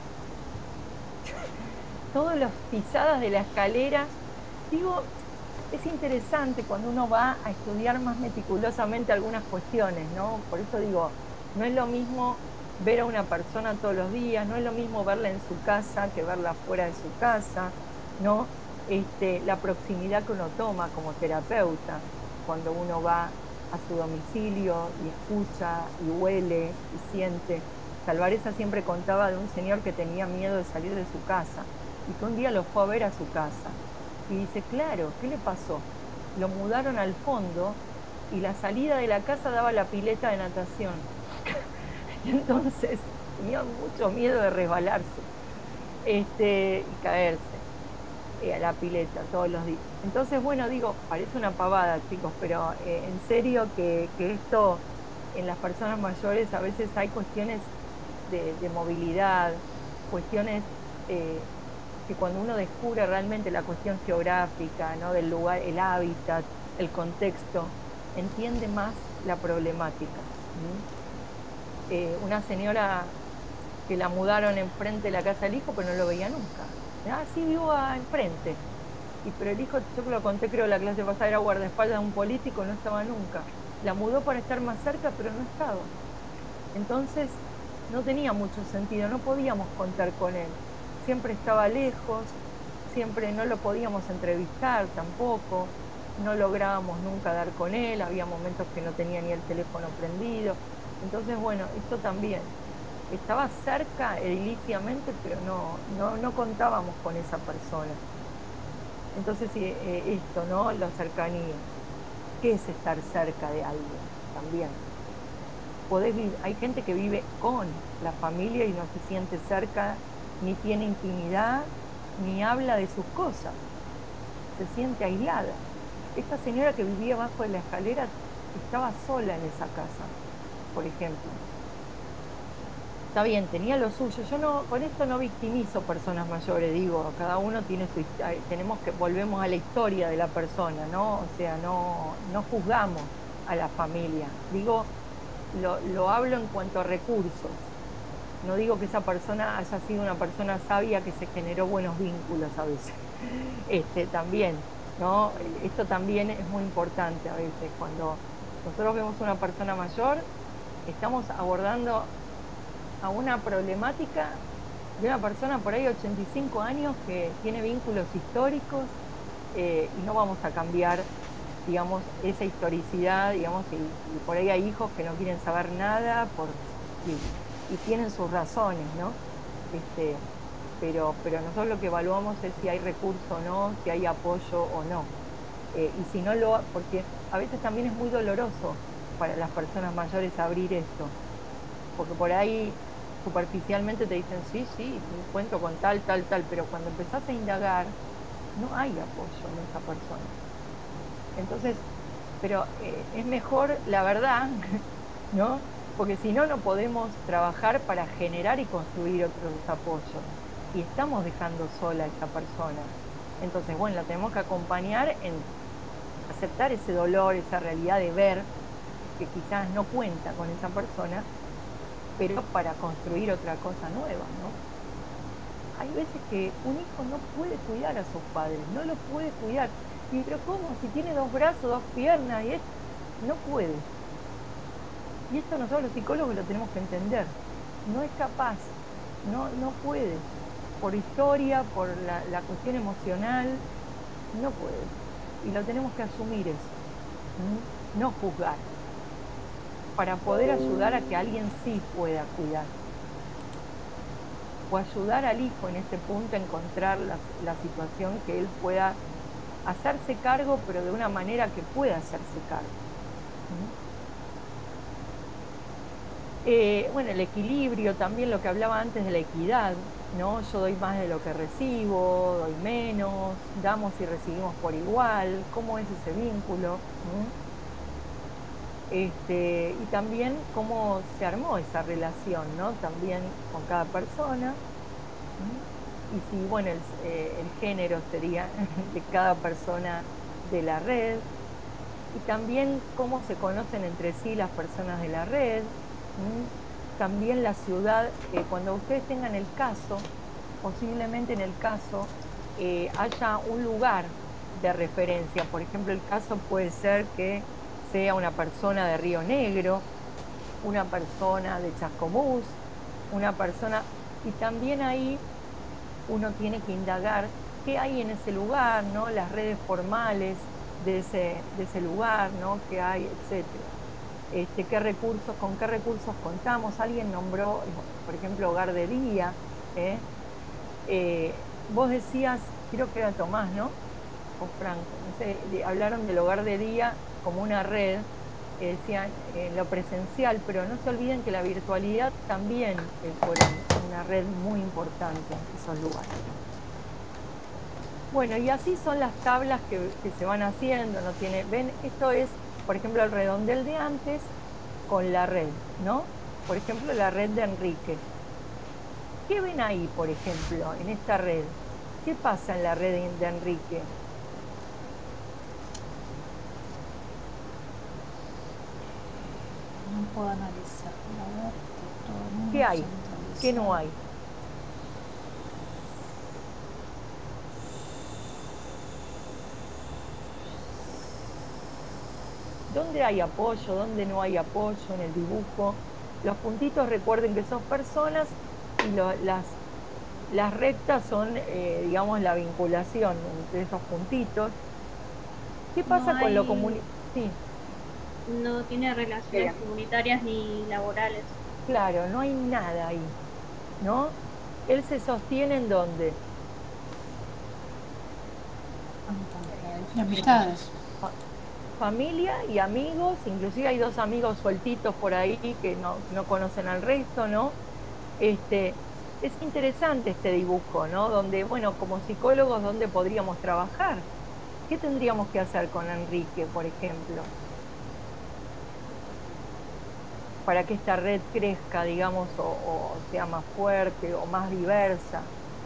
Todas las pisadas de la escalera. Digo, es interesante cuando uno va a estudiar más meticulosamente algunas cuestiones, ¿no? Por eso digo, no es lo mismo ver a una persona todos los días, no es lo mismo verla en su casa que verla fuera de su casa, ¿no? Este, la proximidad que uno toma como terapeuta, cuando uno va a su domicilio y escucha y huele y siente. Salvareza siempre contaba de un señor que tenía miedo de salir de su casa y que un día lo fue a ver a su casa. Y dice, claro, ¿qué le pasó? Lo mudaron al fondo y la salida de la casa daba la pileta de natación. Y entonces tenía mucho miedo de resbalarse este, y caerse eh, a la pileta todos los días. Entonces, bueno, digo, parece una pavada, chicos, pero eh, en serio que, que esto en las personas mayores a veces hay cuestiones de, de movilidad, cuestiones... Eh, que cuando uno descubre realmente la cuestión geográfica, ¿no? Del lugar, el hábitat, el contexto, entiende más la problemática. ¿sí? Eh, una señora que la mudaron enfrente de la casa del hijo, pero no lo veía nunca. Ah, sí, vivo enfrente. Y, pero el hijo, yo lo conté, creo, la clase pasada, era guardaespaldas de un político, no estaba nunca. La mudó para estar más cerca, pero no estaba. Entonces, no tenía mucho sentido, no podíamos contar con él. Siempre estaba lejos, siempre no lo podíamos entrevistar tampoco, no lográbamos nunca dar con él, había momentos que no tenía ni el teléfono prendido. Entonces, bueno, esto también. Estaba cerca ediliciamente, pero no, no, no contábamos con esa persona. Entonces, eh, esto, ¿no? La cercanía. ¿Qué es estar cerca de alguien? También. Podés vivir, hay gente que vive con la familia y no se siente cerca, ni tiene intimidad, ni habla de sus cosas, se siente aislada. Esta señora que vivía abajo de la escalera estaba sola en esa casa, por ejemplo. Está bien, tenía lo suyo. Yo no, con esto no victimizo personas mayores, digo, cada uno tiene su historia, tenemos que, volvemos a la historia de la persona, ¿no? O sea, no, no juzgamos a la familia. Digo, lo, lo hablo en cuanto a recursos. No digo que esa persona haya sido una persona sabia que se generó buenos vínculos a veces. Este, también, ¿no? Esto también es muy importante a veces. Cuando nosotros vemos una persona mayor, estamos abordando a una problemática de una persona por ahí ochenta y cinco años que tiene vínculos históricos eh, y no vamos a cambiar, digamos, esa historicidad, digamos, y, y por ahí hay hijos que no quieren saber nada por... Y, y tienen sus razones, ¿no? Este, pero, pero nosotros lo que evaluamos es si hay recurso o no, si hay apoyo o no. Eh, y si no lo... porque a veces también es muy doloroso para las personas mayores abrir esto, porque por ahí superficialmente te dicen, sí, sí, cuento con tal, tal, tal, pero cuando empezás a indagar, no hay apoyo en esa persona. Entonces, pero eh, es mejor la verdad, ¿no? Porque si no, no podemos trabajar para generar y construir otros apoyos. Y estamos dejando sola a esa persona. Entonces, bueno, la tenemos que acompañar en aceptar ese dolor, esa realidad de ver que quizás no cuenta con esa persona, pero para construir otra cosa nueva, ¿no? Hay veces que un hijo no puede cuidar a sus padres, no lo puede cuidar. Y pero ¿cómo? Si tiene dos brazos, dos piernas, y es... no puede. Y esto nosotros los psicólogos lo tenemos que entender. No es capaz, no, no puede. Por historia, por la, la cuestión emocional, no puede. Y lo tenemos que asumir eso. ¿Mm? No juzgar. Para poder ayudar a que alguien sí pueda cuidar. O ayudar al hijo en este punto a encontrar la, la situación que él pueda hacerse cargo, pero de una manera que pueda hacerse cargo. ¿Mm? Eh, bueno, el equilibrio, también lo que hablaba antes de la equidad, ¿no? Yo doy más de lo que recibo, doy menos, damos y recibimos por igual, ¿cómo es ese vínculo? ¿Mm? Este, y también cómo se armó esa relación, ¿no? También con cada persona. ¿Mm? Y si, bueno, el, eh, el género sería de cada persona de la red. Y también cómo se conocen entre sí las personas de la red. ¿Mm? También la ciudad, eh, cuando ustedes tengan el caso, posiblemente en el caso eh, haya un lugar de referencia. Por ejemplo, el caso puede ser que sea una persona de Río Negro, una persona de Chascomús, una persona... Y también ahí uno tiene que indagar qué hay en ese lugar, ¿no? Las redes formales de ese, de ese lugar, ¿no? Qué hay, etcétera. Este, qué recursos, con qué recursos contamos. Alguien nombró, por ejemplo, hogar de día. ¿eh? Eh, vos decías, creo que era Tomás, ¿no? O Franco, no sé, hablaron del hogar de día como una red, eh, decían eh, lo presencial, pero no se olviden que la virtualidad también eh, fue una red muy importante en esos lugares. Bueno, y así son las tablas que, que se van haciendo, no tiene, ven, esto es, por ejemplo, el redondel de antes con la red, ¿no? Por ejemplo, la red de Enrique. ¿Qué ven ahí, por ejemplo, en esta red? ¿Qué pasa en la red de Enrique? No puedo analizar. A ver, todo ¿Qué hay? ¿Qué no hay? ¿Dónde hay apoyo? ¿Dónde no hay apoyo en el dibujo? Los puntitos, recuerden que son personas y lo, las, las rectas son, eh, digamos, la vinculación entre esos puntitos. ¿Qué pasa no con hay... lo comunitario? Sí. No tiene relaciones Bien. comunitarias ni laborales. Claro, no hay nada ahí, ¿no? Él se sostiene en dónde? Amistades. Familia y amigos, inclusive hay dos amigos sueltitos por ahí que no, no conocen al resto, ¿no? Este, es interesante este dibujo, ¿no? Donde, bueno, como psicólogos, ¿dónde podríamos trabajar? ¿Qué tendríamos que hacer con Enrique, por ejemplo? Para que esta red crezca, digamos, o, o sea más fuerte o más diversa.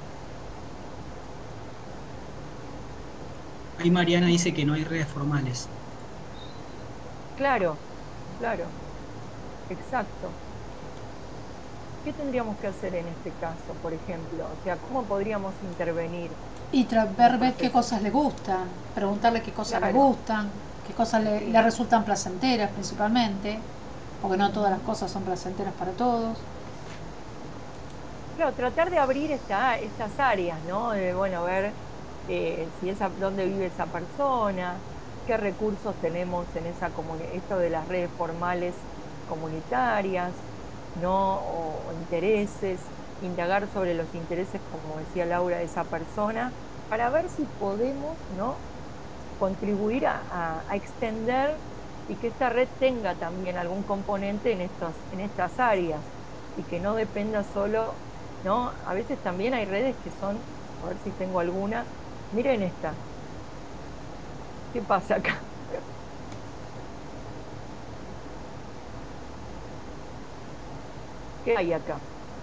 Ahí Mariana dice que no hay redes formales. Claro, claro, exacto. ¿Qué tendríamos que hacer en este caso, por ejemplo? O sea, ¿cómo podríamos intervenir? Y ver, ver qué cosas le gustan, preguntarle qué cosas claro. le gustan, qué cosas le, le resultan placenteras principalmente, porque no todas las cosas son placenteras para todos. Claro, tratar de abrir esta, estas áreas, ¿no? De, bueno, ver eh, si esa, dónde vive esa persona, qué recursos tenemos en esa comunidad, esto de las redes formales comunitarias, ¿no? O, o intereses, indagar sobre los intereses, como decía Laura, de esa persona, para ver si podemos, ¿no? contribuir a, a, a extender y que esta red tenga también algún componente en, estos, en estas áreas. y que no dependa solo, ¿no? A veces también hay redes que son, a ver si tengo alguna, miren esta. ¿Qué pasa acá? ¿Qué hay acá?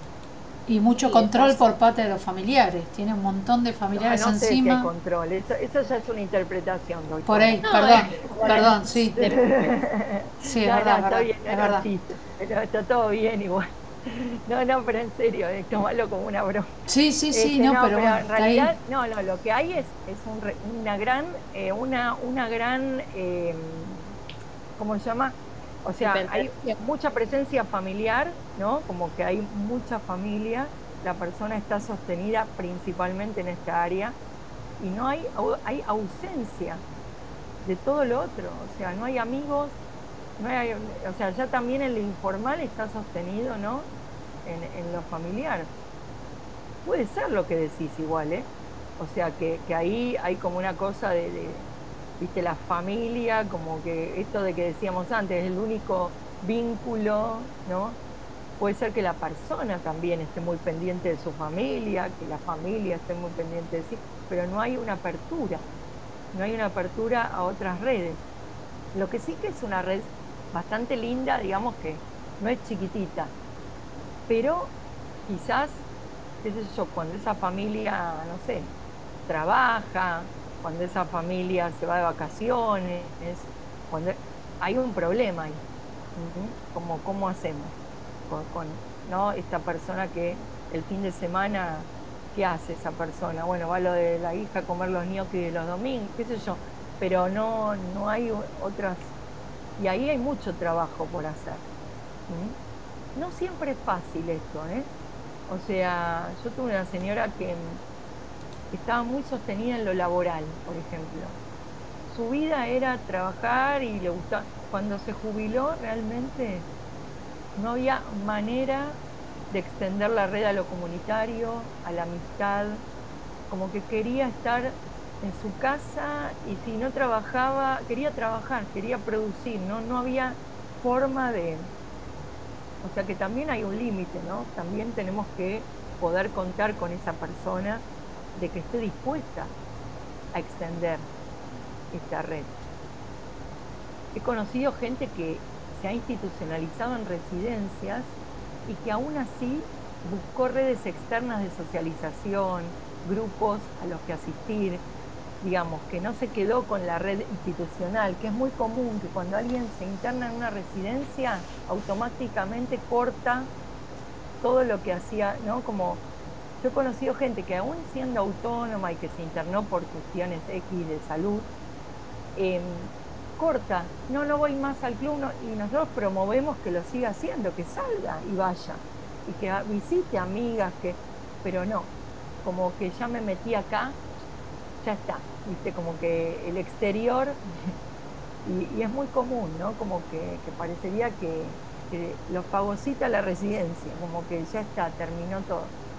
Y mucho Y control estás- por parte de los familiares. Tiene un montón de Ah, familiares no sé si hay encima. control, eso, eso ya es una interpretación, doctora. Por ahí, No, perdón, es- perdón, sí. de- Sí, es no, verdad, no, está verdad, bien, no es era un verdad. chiste, pero está todo bien igual. No, no, pero en serio, eh, tomarlo como una broma. Sí, sí, sí, Este, no, no, pero pero bueno, en está ahí. realidad, no, no, lo que hay es, es un re- una gran, eh, una, una gran, eh, ¿cómo se llama? O sea, hay Dependencia. mucha presencia familiar, ¿no? Como que hay mucha familia, la persona está sostenida principalmente en esta área y no hay, au- hay ausencia de todo lo otro, o sea, no hay amigos, no hay, o sea, ya también el informal está sostenido, ¿no? En, en lo familiar. Puede ser lo que decís igual, ¿eh? O sea, que, que ahí hay como una cosa de, de, viste, la familia, como que esto de que decíamos antes, el único vínculo, ¿no? Puede ser que la persona también esté muy pendiente de su familia, que la familia esté muy pendiente de sí, pero no hay una apertura, no hay una apertura a otras redes. Lo que sí que es una red bastante linda, digamos que no es chiquitita, pero quizás, qué sé yo, cuando esa familia, no sé, trabaja, cuando esa familia se va de vacaciones, cuando hay un problema ahí. Ujú. Como, ¿cómo hacemos con, con, ¿no? esta persona que el fin de semana, ¿qué hace esa persona? Bueno, va lo de la hija a comer los ñoquis de los domingos, qué sé yo, pero no, no hay otras, y ahí hay mucho trabajo por hacer. ¿Mm? No siempre es fácil esto, ¿eh? O sea, yo tuve una señora que estaba muy sostenida en lo laboral, por ejemplo. Su vida era trabajar y le gustaba. Cuando se jubiló, realmente no había manera de extender la red a lo comunitario, a la amistad, como que quería estar en su casa y si no trabajaba, quería trabajar, quería producir, no, no había forma de... O sea que también hay un límite, ¿no? También tenemos que poder contar con esa persona de que esté dispuesta a extender esta red. He conocido gente que se ha institucionalizado en residencias y que aún así buscó redes externas de socialización, grupos a los que asistir, digamos, que no se quedó con la red institucional, que es muy común que cuando alguien se interna en una residencia, automáticamente corta todo lo que hacía, ¿no? Como yo he conocido gente que aún siendo autónoma y que se internó por cuestiones X de salud, eh, corta, no, no voy más al club, no, y nosotros promovemos que lo siga haciendo, que salga y vaya, y que visite amigas, que, pero no, como que ya me metí acá, ya está, viste, como que el exterior, y, y es muy común, ¿no? Como que, que parecería que, que los fagocita la residencia, como que ya está, terminó todo.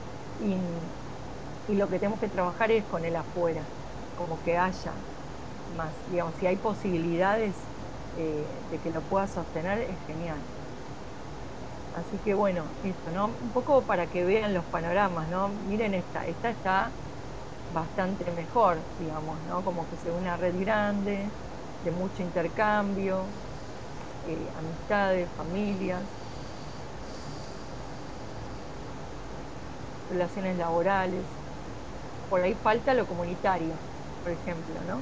Y, y lo que tenemos que trabajar es con el afuera, como que haya más, digamos, si hay posibilidades eh, de que lo pueda sostener, es genial. Así que bueno, esto, ¿no? Un poco para que vean los panoramas, ¿no? Miren esta, esta está bastante mejor, digamos, ¿no? Como que se ve una red grande, de mucho intercambio, eh, amistades, familias, relaciones laborales. Por ahí falta lo comunitario, por ejemplo, ¿no?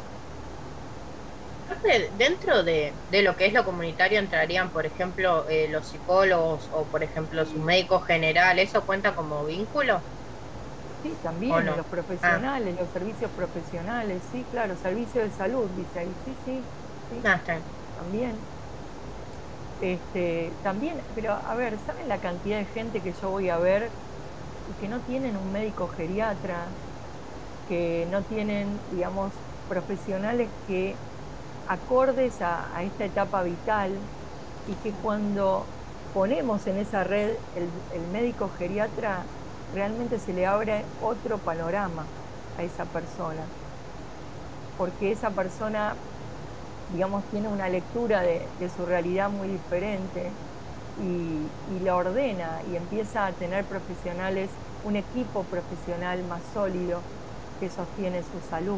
Dentro de, de lo que es lo comunitario entrarían, por ejemplo, eh, los psicólogos o, por ejemplo, su médico general. ¿Eso cuenta como vínculo Sí, o también no? los Ah, profesionales, los servicios profesionales, sí, claro, servicio de salud, dice ahí, sí, sí, sí, ah, está bien. también. Este, también, pero a ver, ¿saben la cantidad de gente que yo voy a ver y que no tienen un médico geriatra, que no tienen, digamos, profesionales que acordes a, a esta etapa vital y que cuando ponemos en esa red el, el médico geriatra, realmente se le abre otro panorama a esa persona, porque esa persona, digamos, tiene una lectura de, de su realidad muy diferente y, y lo ordena y empieza a tener profesionales, un equipo profesional más sólido que sostiene su salud.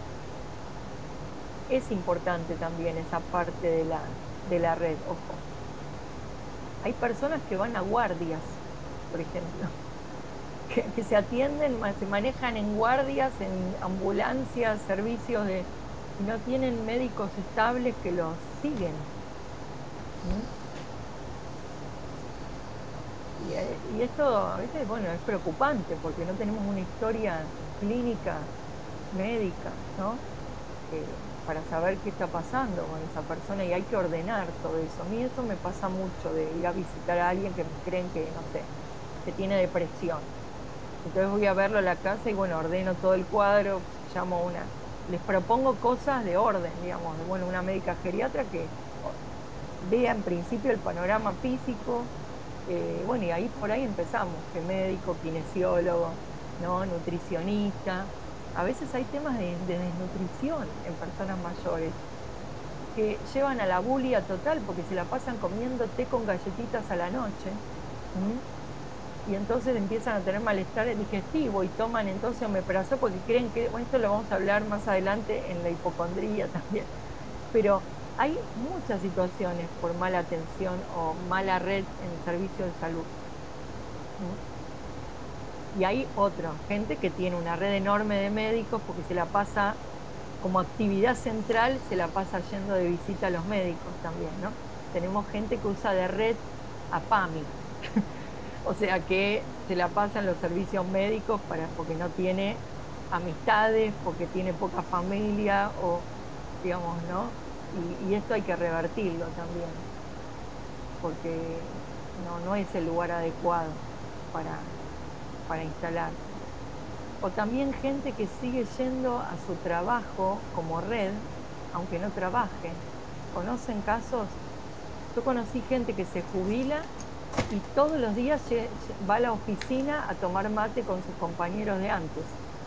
Es importante también esa parte de la, de la red, ojo. Hay personas que van a guardias, por ejemplo, que, que se atienden, se manejan en guardias, en ambulancias, servicios de... y no tienen médicos estables que los siguen. ¿Mm? Y, y esto a veces, bueno, es preocupante porque no tenemos una historia clínica, médica, ¿no? Eh, para saber qué está pasando con esa persona y hay que ordenar todo eso. A mí eso me pasa mucho de ir a visitar a alguien que me creen que, no sé, que tiene depresión. Entonces voy a verlo a la casa y bueno, ordeno todo el cuadro, llamo una, les propongo cosas de orden, digamos, bueno, una médica geriatra que vea en principio el panorama físico, eh, bueno, y ahí por ahí empezamos, que médico, kinesiólogo, ¿no? Nutricionista. A veces hay temas de, de desnutrición en personas mayores que llevan a la bulia total porque se la pasan comiendo té con galletitas a la noche. ¿Mm? Y entonces empiezan a tener malestar digestivo y toman entonces omeprazol porque creen que, bueno, esto lo vamos a hablar más adelante en la hipocondría también, pero hay muchas situaciones por mala atención o mala red en el servicio de salud. ¿Mm? Y hay otra, gente que tiene una red enorme de médicos porque se la pasa, como actividad central, se la pasa yendo de visita a los médicos también, ¿no? Tenemos gente que usa de red a PAMI, o sea que se la pasa en los servicios médicos para, porque no tiene amistades, porque tiene poca familia, o digamos, ¿no? Y, y esto hay que revertirlo también, porque no, no es el lugar adecuado para... para instalar. O también gente que sigue yendo a su trabajo como red, aunque no trabaje. ¿Conocen casos? Yo conocí gente que se jubila y todos los días va a la oficina a tomar mate con sus compañeros de antes,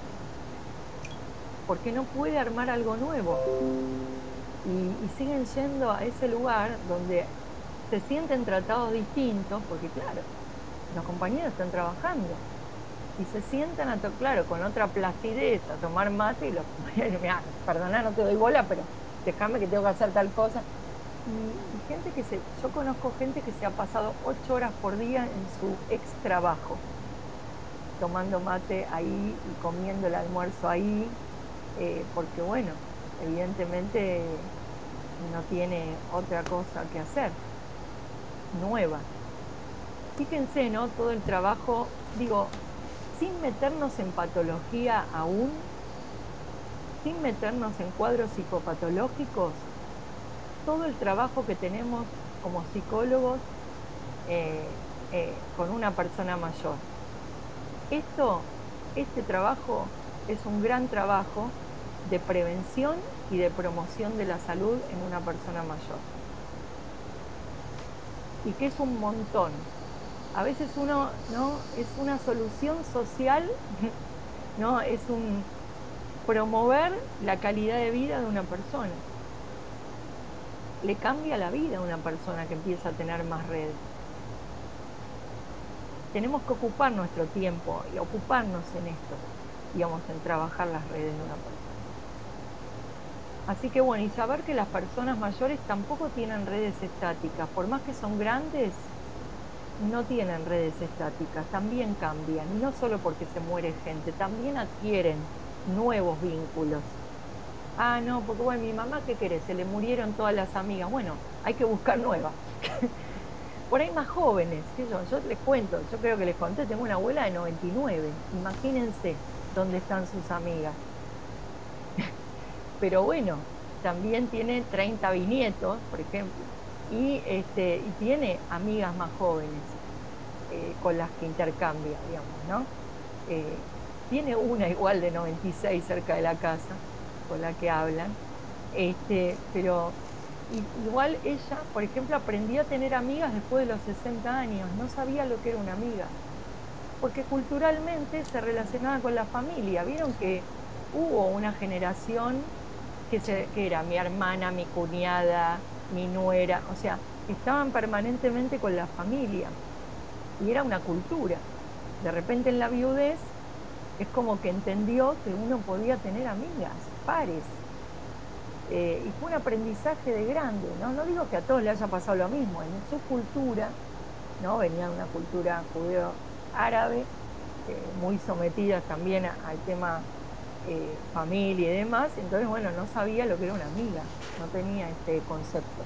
porque no puede armar algo nuevo. Y, y siguen yendo a ese lugar donde se sienten tratados distintos, porque claro, los compañeros están trabajando. Y se sientan, a claro, con otra placidez, a tomar mate y los compañeros, mira, perdona, no te doy bola, pero déjame que tengo que hacer tal cosa. Y, y gente que se, yo conozco gente que se ha pasado ocho horas por día en su ex trabajo, tomando mate ahí y comiendo el almuerzo ahí, eh, porque bueno, evidentemente no tiene otra cosa que hacer, nueva. Fíjense, ¿no? Todo el trabajo, digo, sin meternos en patología aún, sin meternos en cuadros psicopatológicos, todo el trabajo que tenemos como psicólogos eh, eh, con una persona mayor. Esto, este trabajo es un gran trabajo de prevención y de promoción de la salud en una persona mayor. Y que es un montón. A veces uno, ¿no? Es una solución social, ¿no? Es un promover la calidad de vida de una persona. Le cambia la vida a una persona que empieza a tener más redes. Tenemos que ocupar nuestro tiempo y ocuparnos en esto, digamos, en trabajar las redes de una persona. Así que bueno, y saber que las personas mayores tampoco tienen redes estáticas, por más que son grandes, no tienen redes estáticas, también cambian, y no solo porque se muere gente, también adquieren nuevos vínculos. Ah, no, porque bueno, mi mamá, ¿qué querés? Se le murieron todas las amigas. Bueno, hay que buscar nuevas. Por ahí más jóvenes, ¿qué yo? Yo les cuento, yo creo que les conté, tengo una abuela de noventa y nueve, imagínense dónde están sus amigas. Pero bueno, también tiene treinta bisnietos, por ejemplo, y, este, y tiene amigas más jóvenes eh, con las que intercambia, digamos, ¿no? Eh, tiene una igual de noventa y seis cerca de la casa, con la que hablan, este, pero igual ella, por ejemplo, aprendió a tener amigas después de los sesenta años, no sabía lo que era una amiga, porque culturalmente se relacionaba con la familia. Vieron que hubo una generación que, se, que era mi hermana, mi cuñada, mi nuera, o sea, estaban permanentemente con la familia y era una cultura. De repente en la viudez es como que entendió que uno podía tener amigas, pares. Eh, y fue un aprendizaje de grande, ¿no? No digo que a todos le haya pasado lo mismo, en su cultura, ¿no? Venía de una cultura judeo-árabe, eh, muy sometidas también al tema eh, familia y demás, entonces, bueno, no sabía lo que era una amiga, no tenía este concepto.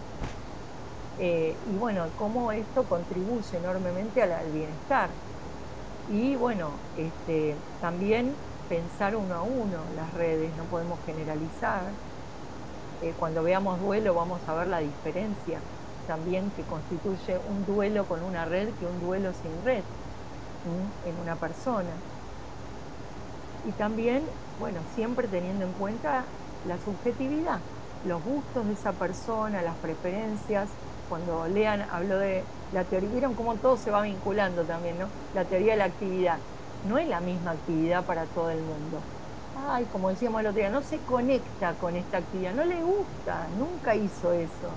Eh, y bueno, cómo esto contribuye enormemente al, al bienestar. Y bueno, este, también pensar uno a uno las redes, no podemos generalizar. Eh, cuando veamos duelo vamos a ver la diferencia también que constituye un duelo con una red que un duelo sin red, ¿sí? En una persona. Y también, bueno, siempre teniendo en cuenta la subjetividad, los gustos de esa persona, las preferencias. Cuando Lean habló de la teoría, vieron cómo todo se va vinculando también, ¿no? La teoría de la actividad. No es la misma actividad para todo el mundo. Ay, como decíamos el otro día, no se conecta con esta actividad, no le gusta, nunca hizo eso.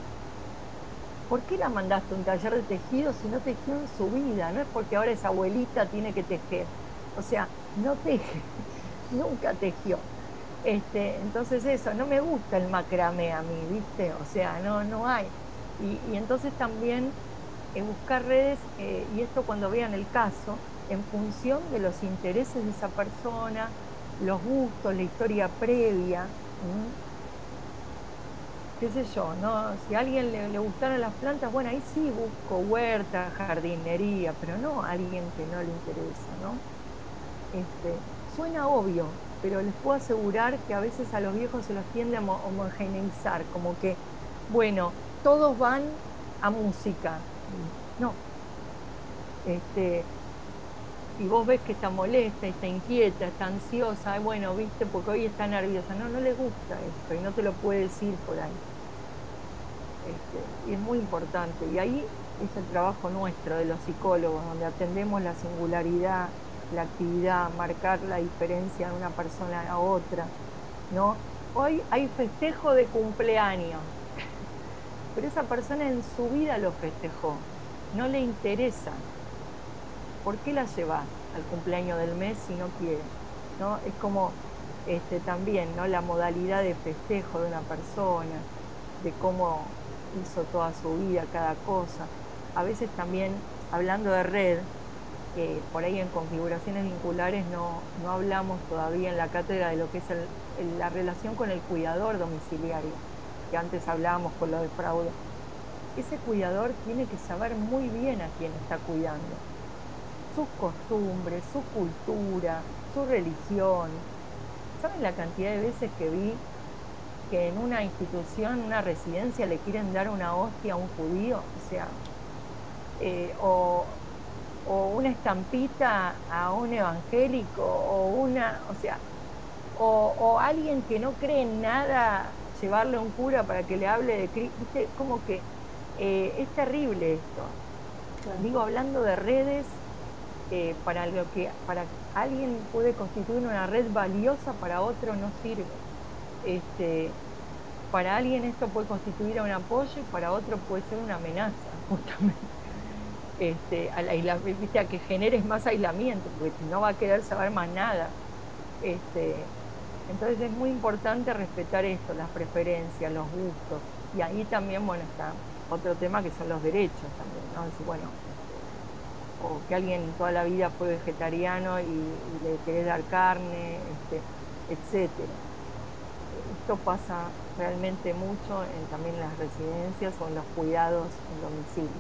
¿Por qué la mandaste a un taller de tejido si no tejió en su vida? No es porque ahora esa abuelita tiene que tejer. O sea, no teje, nunca tejió. Este, entonces eso, no me gusta el macramé a mí, ¿viste? O sea, no, no hay. Y, y entonces también eh, buscar redes, eh, y esto cuando vean el caso, en función de los intereses de esa persona, los gustos, la historia previa, ¿sí? Qué sé yo, ¿no? Si a alguien le, le gustaron las plantas, bueno, ahí sí busco huerta, jardinería, pero no a alguien que no le interesa, ¿no? Este, suena obvio, pero les puedo asegurar que a veces a los viejos se los tiende a homogeneizar, como que, bueno, todos van a música. No. Este, si vos ves que está molesta, está inquieta, está ansiosa, bueno, viste, porque hoy está nerviosa, no, no le gusta esto y no te lo puede decir por ahí. Este, y es muy importante. Y ahí es el trabajo nuestro de los psicólogos, donde atendemos la singularidad, la actividad, marcar la diferencia de una persona a otra, ¿no? Hoy hay festejo de cumpleaños, pero esa persona en su vida lo festejó, no le interesa. ¿Por qué la llevas al cumpleaños del mes si no quiere? ¿No? Es como este, también, ¿no? La modalidad de festejo de una persona, de cómo hizo toda su vida cada cosa. A veces también, hablando de red, eh, por ahí en configuraciones vinculares no, no hablamos todavía en la cátedra de lo que es el, el, la relación con el cuidador domiciliario, que antes hablábamos con lo de fraude. Ese cuidador tiene que saber muy bien a quién está cuidando, sus costumbres, su cultura, su religión. ¿Saben la cantidad de veces que vi que en una institución, una residencia, le quieren dar una hostia a un judío? O sea, eh, o, o una estampita a un evangélico, o una, o sea, o, o alguien que no cree en nada, llevarle a un cura para que le hable de Cristo. ¿Viste? Como que eh, es terrible esto. Claro. Digo, hablando de redes, Eh, para lo que para alguien puede constituir una red valiosa, para otro no sirve. Este, para alguien esto puede constituir un apoyo y para otro puede ser una amenaza, justamente. Este, al aisla, ¿viste? A que generes más aislamiento, porque no va a querer saber más nada. Este, entonces es muy importante respetar esto, las preferencias, los gustos. Y ahí también, bueno, está otro tema que son los derechos también, ¿no? Decir, bueno, o que alguien toda la vida fue vegetariano y, y le querés dar carne, este, etcétera. Esto pasa realmente mucho en también en las residencias o en los cuidados en domicilio.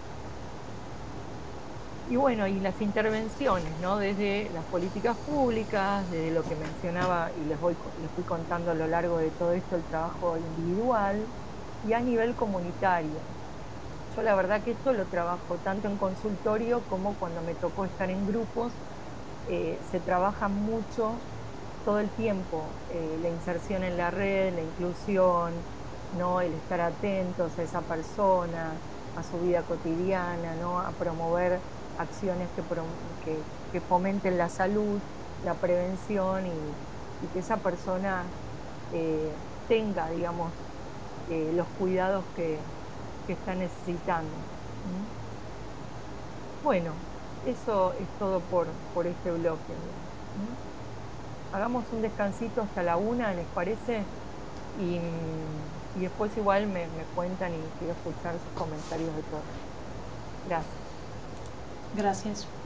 Y bueno, y las intervenciones, ¿no? Desde las políticas públicas, desde lo que mencionaba y les, voy, les fui contando a lo largo de todo esto, el trabajo individual y a nivel comunitario. Yo la verdad que esto lo trabajo tanto en consultorio como cuando me tocó estar en grupos. Eh, se trabaja mucho todo el tiempo, eh, la inserción en la red, la inclusión, ¿no? El estar atentos a esa persona, a su vida cotidiana, ¿no? A promover acciones que, que, que fomenten la salud, la prevención y, y que esa persona eh, tenga, digamos, eh, los cuidados que que está necesitando. ¿Mm? Bueno, eso es todo por, por este bloque. ¿Mm? Hagamos un descansito hasta la una, ¿les parece? Y, y después igual me, me cuentan y quiero escuchar sus comentarios de todo. Gracias. Gracias.